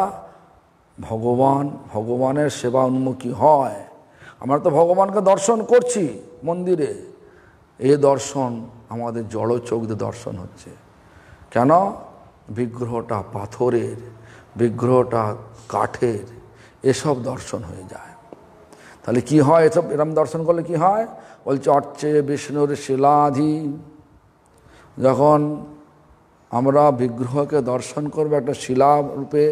ভগবানের সেবা উন্মুখী হয়। আমরা তো ভগবানকে দর্শন করছি মন্দিরে, এই দর্শন আমাদের জড় চোখ দিয়ে দর্শন হচ্ছে। কেন? বিগ্রহটা পাথরের, বিগ্রহটা কাঠের, এসব দর্শন হয়ে যায়। তাহলে কি হয়? এরম দর্শন করলে কি হয়? বলছে অর্চে বিষ্ণুর শিলাধি। যখন আমরা বিগ্রহকে দর্শন করবো একটা শিলা রূপে,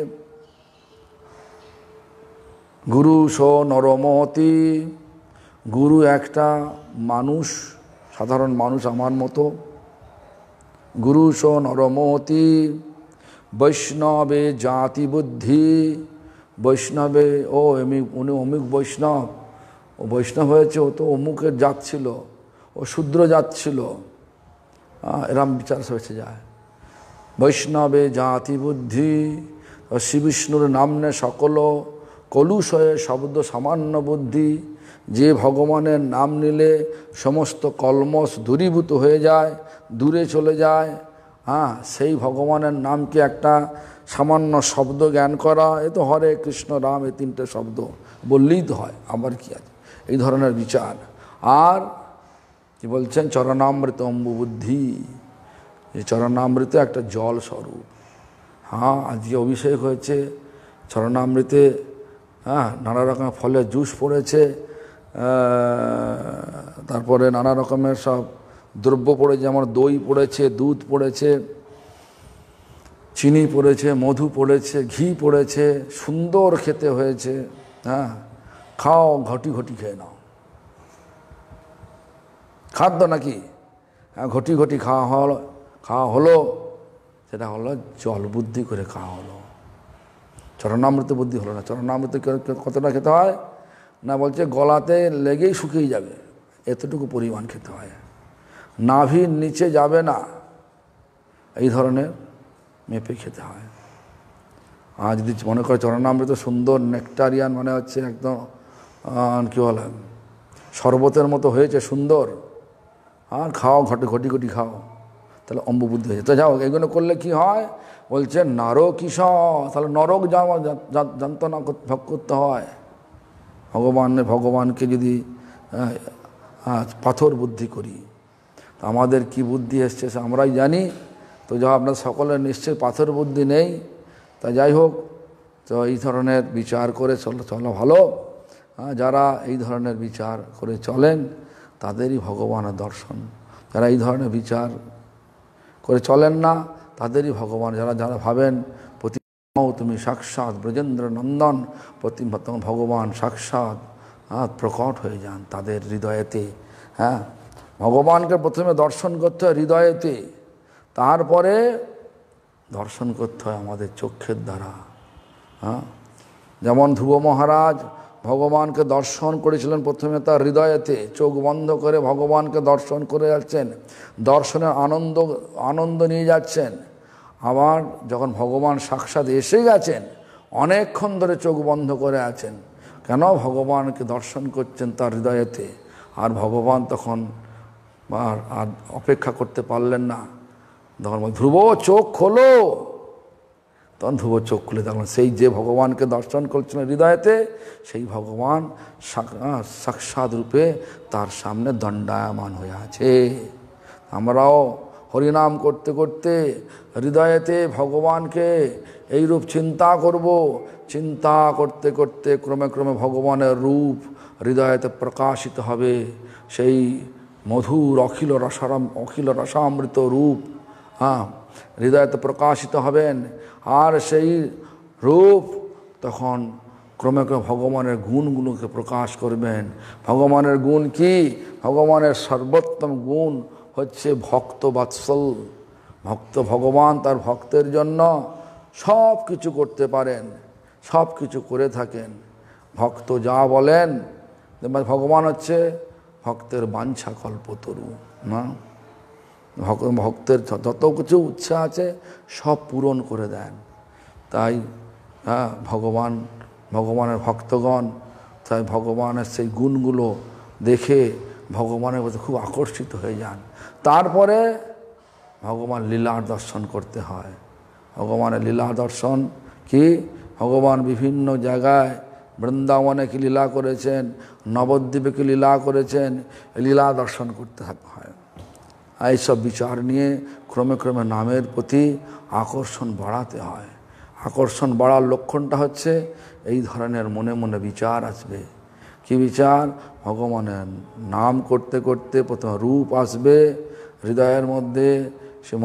গুরু সো নরমতি, গুরু একটা মানুষ, সাধারণ মানুষ আমার মতো। গুরু সো নরমতি বৈষ্ণবে জাতি বুদ্ধি। বৈষ্ণবে উনি অমুক বৈষ্ণব, ও বৈষ্ণব হয়েছে, ও তো অমুকের জাত ছিল, ও শূদ্র জাত ছিল, এরম বিচার হয়েছে যায়। বৈষ্ণবে জাতি বুদ্ধি শ্রী বিষ্ণুর নামনে সকল কলুষ হয়ে শব্দ সামান্য বুদ্ধি। যে ভগবানের নাম নিলে সমস্ত কলমশ দূরীভূত হয়ে যায়, দূরে চলে যায়, সেই ভগবানের নামকে একটা সামান্য শব্দ জ্ঞান করা, এ তো হরে কৃষ্ণ রাম, এই তিনটে শব্দ বললেই তো হয়, আবার কি আছে, এই ধরনের বিচার। আর কি বলছেন? চরণামৃত অম্বুবুদ্ধি, এই চরণামৃত একটা জল স্বরূপ। আজকে অভিষেক হয়েছে চরণামৃতে, নানা রকম ফলের জুস পড়েছে, তারপরে নানা রকমের সব দ্রব্য পড়েছে, যেমন দই পড়েছে, দুধ পড়েছে, চিনি পড়েছে, মধু পড়েছে, ঘি পড়েছে, সুন্দর খেতে হয়েছে। খাও, ঘটি ঘটি খেয়ে নাও। খাদ্য নাকি? ঘটি ঘটি খাওয়া হলো, সেটা হলো জল বুদ্ধি করে খাওয়া হলো, চরণামৃত বুদ্ধি হলো না। চরণামৃত কতটা খেতে হয় না, বলছে গলাতে লেগেই শুকিয়ে যাবে, এতটুকু পরিমাণ খেতে হয়, নাভির নিচে যাবে না, এই ধরনের মেপে খেতে হয়। আর যদি মনে করে চরণামৃত সুন্দর নেকটারিয়ান, মানে হচ্ছে একদম কী বলে শরবতের মতো হয়েছে সুন্দর, আর খাও, ঘটি ঘটি খাও, তাহলে অম্বুবুদ্ধি হয়ে যায়। তো যাও এগুলো করলে কি হয় বলছে নরকিশ, তাহলে নরক যাওয়া যন্ত্রণা ভোগ করতে হয়। ভগবানকে যদি পাথর বুদ্ধি করি, আমাদের কি বুদ্ধি এসছে সে আমরাই জানি। তো যা আপনার সকলের নিশ্চয়ই পাথর বুদ্ধি নেই। তা যাই হোক, তো এই ধরনের বিচার করে চলা ভালো। যারা এই ধরনের বিচার করে চলেন তাদেরই ভগবানের দর্শন। যারা এই ধরনের বিচার করে চলেন না তাদেরই ভগবান। যারা ভাবেন তুমি সাক্ষাৎ ব্রজেন্দ্র নন্দন, তখন ভগবান সাক্ষাৎ প্রকট হয়ে যান তাদের হৃদয়েতে। হ্যাঁ, ভগবানকে প্রথমে দর্শন করতে হয় হৃদয়েতে, তারপরে দর্শন করতে হয় আমাদের চক্ষের দ্বারা। হ্যাঁ, যেমন ধ্রুব মহারাজ ভগবানকে দর্শন করেছিলেন প্রথমে তার হৃদয়েতে, চোখ বন্ধ করে ভগবানকে দর্শন করে যাচ্ছেন, দর্শনের আনন্দ নিয়ে যাচ্ছেন। আবার যখন ভগবান সাক্ষাৎ এসে গেছেন অনেকক্ষণ ধরে চোখ বন্ধ করে আছেন, কেন? ভগবানকে দর্শন করছেন তার হৃদয়েতে। আর ভগবান তখন আর অপেক্ষা করতে পারলেন না, তখন ধ্রুব চোখ খোলো। তখন ধ্রুব চোখ খুলে তখন সেই যে ভগবানকে দর্শন করছিলেন হৃদয়েতে, সেই ভগবান সাক্ষাৎ রূপে তার সামনে দণ্ডায়মান হয়ে আছে। আমরাও হরিনাম করতে করতে হৃদয়েতে ভগবানকে এই রূপ চিন্তা করব, চিন্তা করতে করতে ক্রমে ক্রমে ভগবানের রূপ হৃদয়েতে প্রকাশিত হবে। সেই মধুর অখিল রসামৃত রূপ হৃদয়তে প্রকাশিত হবেন। আর সেই রূপ তখন ক্রমে ক্রমে ভগবানের গুণগুলোকে প্রকাশ করবেন। ভগবানের গুণ কি? ভগবানের সর্বোত্তম গুণ হচ্ছে ভক্ত বাৎসল। ভগবান তার ভক্তের জন্য সব কিছু করতে পারেন, সব কিছু করে থাকেন। ভক্ত যা বলেন, ভগবান হচ্ছে ভক্তের বাঞ্ছা কল্পতরু না। ভক্তের যত কিছু ইচ্ছা আছে সব পূরণ করে দেন। তাই ভগবানের ভক্তগণ তাই ভগবানের সেই গুণগুলো দেখে ভগবানের প্রতি খুব আকর্ষিত হয়ে যান। তারপরে ভগবান লীলার দর্শন করতে হয়। ভগবানের লীলা দর্শন কি? ভগবান বিভিন্ন জায়গায় বৃন্দাবনে কি লীলা করেছেন, নবদ্বীপে কি লীলা করেছেন, লীলা দর্শন করতে হয়। এইসব বিচার নিয়ে ক্রমে ক্রমে নামের প্রতি আকর্ষণ বাড়াতে হয়। আকর্ষণ বাড়ার লক্ষণটা হচ্ছে এই ধরনের মনে মনে বিচার আসবে। কি বিচার? ভগবানের নাম করতে করতে প্রথমে রূপ আসবে হৃদয়ের মধ্যে, সে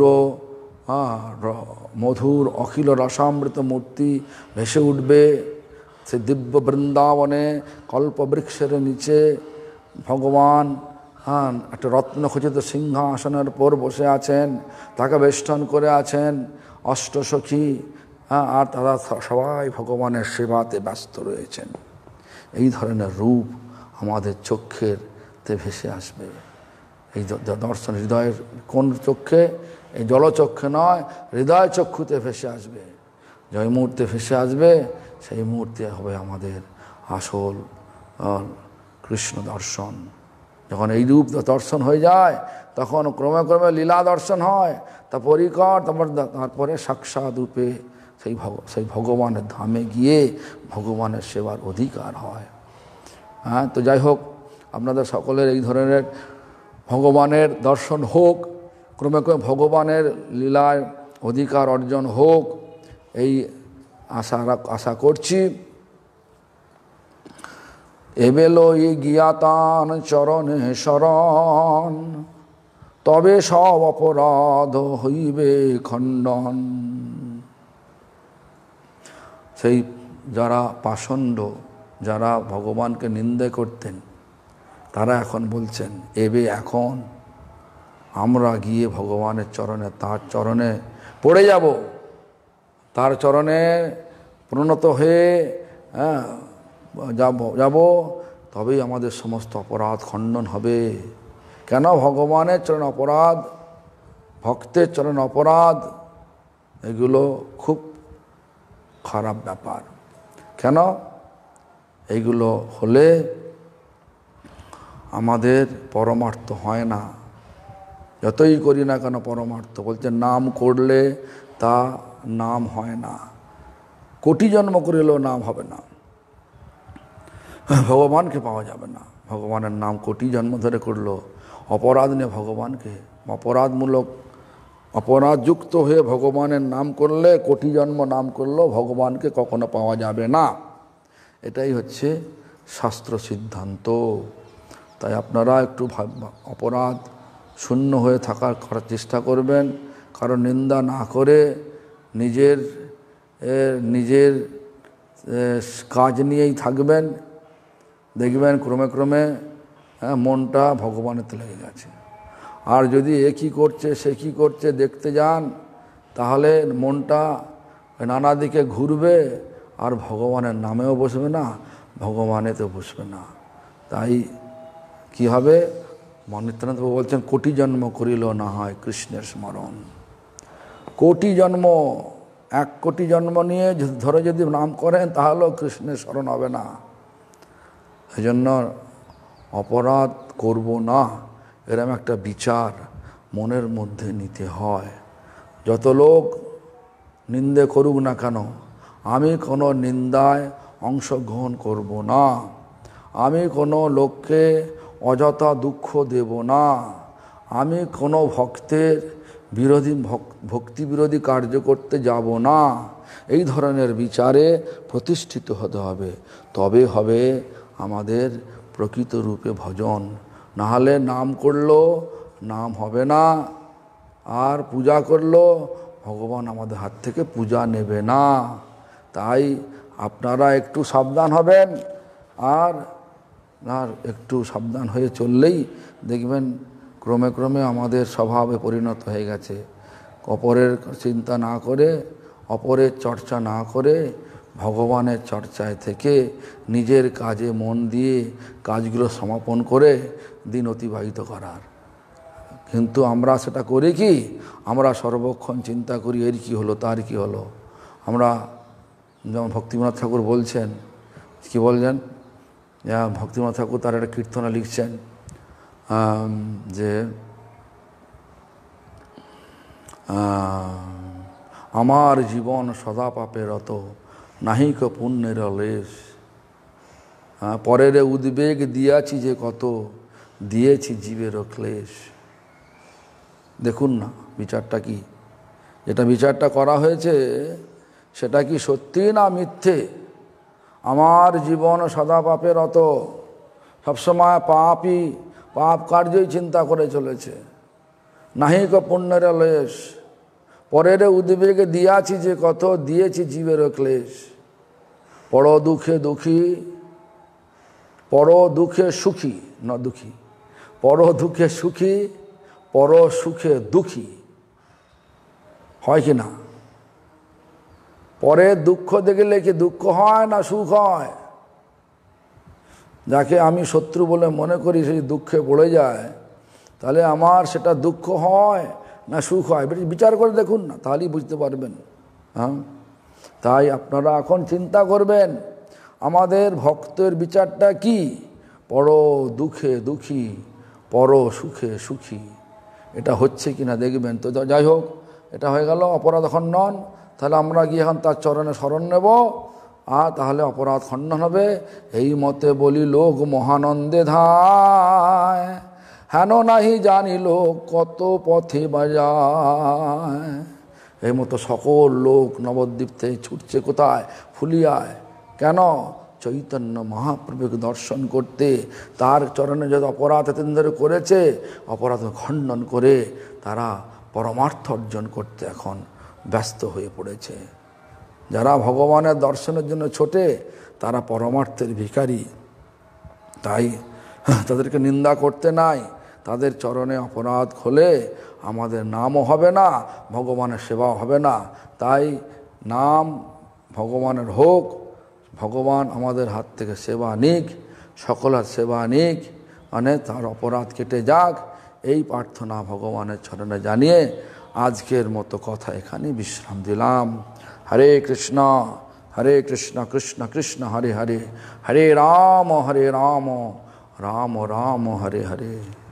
মধুর অখিল রসামৃত মূর্তি ভেসে উঠবে। সে দিব্য বৃন্দাবনে কল্পবৃক্ষের নিচে ভগবান একটা রত্নখচিত সিংহাসনের পর বসে আছেন, তাকে বেষ্টন করে আছেন অষ্টসখী, আর তারা সবাই ভগবানের সেবাতে ব্যস্ত রয়েছেন। এই ধরনের রূপ আমাদের চক্ষেরতে ভেসে আসবে। এই দর্শন হৃদয়ের কোন চক্ষে? এই জলচক্ষে নয়, হৃদয় চক্ষুতে ভেসে আসবে। যে মুহূর্তে ভেসে আসবে সেই মুহূর্তে হবে আমাদের আসল কৃষ্ণ দর্শন। যখন এই রূপ দর্শন হয়ে যায় তখন ক্রমে ক্রমে লীলা দর্শন হয়, তা পরিকর তারপরে সাক্ষাৎ রূপে সেই ভগবানের ধামে গিয়ে ভগবানের সেবার অধিকার হয়। হ্যাঁ, তো যাই হোক, আপনাদের সকলের এই ধরনের ভগবানের দর্শন হোক, ক্রমে ক্রমে ভগবানের লীলায় অধিকার অর্জন হোক, এই আশা করছি। এবেলো ই গিয়াতান চরণে শরণ, তবে সব অপরাধ হইবে খণ্ডন। সেই যারা পাষণ্ড, যারা ভগবানকে নিন্দে করতেন, তারা এখন বলছেন এখন আমরা গিয়ে ভগবানের চরণে, তার চরণে পড়ে যাব, তার চরণে প্রণত হয়ে যাব, তবেই আমাদের সমস্ত অপরাধ খণ্ডন হবে। কেন? ভগবানের চরণে অপরাধ, ভক্তের চরণে অপরাধ, এগুলো খুব খারাপ ব্যাপার। কেন? এইগুলো হলে আমাদের পরমার্থ হয় না। যতই করি না কেন পরমার্থ। বলছে নাম করলে তা নাম হয় না, কোটি জন্ম করিলেও নাম হবে না, ভগবানকে পাওয়া যাবে না। ভগবানের নাম কোটি জন্ম ধরে করলো, অপরাধ নিয়ে ভগবানকে, অপরাধযুক্ত হয়ে ভগবানের নাম করলে, কোটি জন্ম নাম করলেও ভগবানকে কখনো পাওয়া যাবে না। এটাই হচ্ছে শাস্ত্র সিদ্ধান্ত। তাই আপনারা একটু অপরাধ শূন্য হয়ে করার চেষ্টা করবেন, কারণ নিন্দা না করে নিজের কাজ নিয়েই থাকবেন। দেখবেন ক্রমে ক্রমে মনটা ভগবানেতে লেগে গেছে। আর যদি এ কী করছে সে কী করছে দেখতে যান, তাহলে মনটা নানা দিকে ঘুরবে, আর ভগবানের নামেও বসবে না, ভগবানেতেও বসবে না। তাই কি হবে? নিত্যানন্দ বলছেন কোটি জন্ম করিল না হয় কৃষ্ণের স্মরণ। কোটি জন্ম, 1 কোটি জন্ম নিয়ে ধরে যদি নাম করেন তাহলেও কৃষ্ণের স্মরণ হবে না। এই জন্য অপরাধ করব না, এরকম একটা বিচার মনের মধ্যে নিতে হয়। যত লোক নিন্দে করুক না কেন, আমি কোনো নিন্দায় অংশগ্রহণ করব না, আমি কোনো লোককে অযথা দুঃখ দেব না, আমি কোনো ভক্তের ভক্তি বিরোধী কার্য করতে যাব না। এই ধরনের বিচারে প্রতিষ্ঠিত হতে হবে, তবে হবে আমাদের প্রকৃত রূপে ভজন। নাহলে নাম করলো নাম হবে না, আর পূজা করলো ভগবান আমাদের হাত থেকে পূজা নেবে না। তাই আপনারা একটু সাবধান হবেন, আর একটু সাবধান হয়ে চললেই দেখবেন ক্রমে ক্রমে আমাদের স্বভাবে পরিণত হয়ে গেছে। অপরের চিন্তা না করে, অপরের চর্চা না করে, ভগবানের চর্চায় থেকে নিজের কাজে মন দিয়ে কাজগুলো সমাপন করে দিন অতিবাহিত করার। কিন্তু আমরা সেটা করি কি? আমরা সর্বক্ষণ চিন্তা করি এর কি হলো, তার কি হলো। আমরা যেমন ভক্তিবিনোদ ঠাকুর বলছেন, কি বলছেন, ভক্তিবিনোদ ঠাকুর তার একটা কীর্তনে লিখছেন যে আমার জীবন সদা পাপে রত, নাহিক পুণ্যের লেশ, পরের উদ্বেগ দিয়াছি যে কত, দিয়েছি জীবের ক্লেশ। দেখুন না বিচারটা কি, যেটা বিচারটা করা হয়েছে সেটা কি সত্যি না মিথ্যে? আমার জীবন সদা পাপে রত, সবসময় পাপ কার্যই চিন্তা করে চলেছে। নাহিক পুণ্যের লেশ, পরের উদ্বেগে দিয়াছি যে কত, দিয়েছি জীবের ক্লেশ। পর দুঃখে দুঃখী, পর দুঃখে সুখী, না দুঃখী, পর দুঃখে সুখী, পর সুখে দুঃখী। হয় কি না? পরে দুঃখ দেখলে কি দুঃখ হয় না সুখ হয়? যাকে আমি শত্রু বলে মনে করি সেই দুঃখে পড়ে যায়, তাহলে আমার সেটা দুঃখ হয় না সুখ হয়? বিচার করে দেখুন না, তাহলেই বুঝতে পারবেন। হ্যাঁ, তাই আপনারা এখন চিন্তা করবেন আমাদের ভক্তের বিচারটা কি। পর দুঃখে দুঃখী, পর সুখে সুখী, এটা হচ্ছে কি না দেখবেন। তো যাই হোক, এটা হয়ে গেল অপরাধ খণ্ডন। তাহলে আমরা গিয়ে এখন তার চরণে শরণ নেব, আর তাহলে অপরাধ খণ্ডন হবে। এই মতে বলি লোক মহানন্দে ধায়, হেন নাহি জানিল কত পথে বাজায়। এই মতো সকল লোক নবদ্বীপ থেকে ছুটছে কোথায়? ফুলিয়ায়। কেন? চৈতন্য মহাপ্রভুকে দর্শন করতে। তার চরণে যত অপরাধ এতদিন ধরে করেছে, অপরাধ খণ্ডন করে তারা পরমার্থ অর্জন করতে এখন ব্যস্ত হয়ে পড়েছে। যারা ভগবানের দর্শনের জন্য ছোটে তারা পরমার্থের ভিখারি। তাই তাদেরকে নিন্দা করতে নাই, তাদের চরণে অপরাধ খোলে আমাদের নামও হবে না, ভগবানের সেবাও হবে না। তাই নাম ভগবানের হোক, ভগবান আমাদের হাত থেকে সেবা নিক, সকলের সেবা নিক, মানে তার অপরাধ কেটে যাক, এই প্রার্থনা ভগবানের চরণে জানিয়ে আজকের মতো কথা এখানে বিশ্রাম দিলাম। হরে কৃষ্ণ কৃষ্ণ কৃষ্ণ হরে হরে, হরে রাম রাম রাম হরে হরে।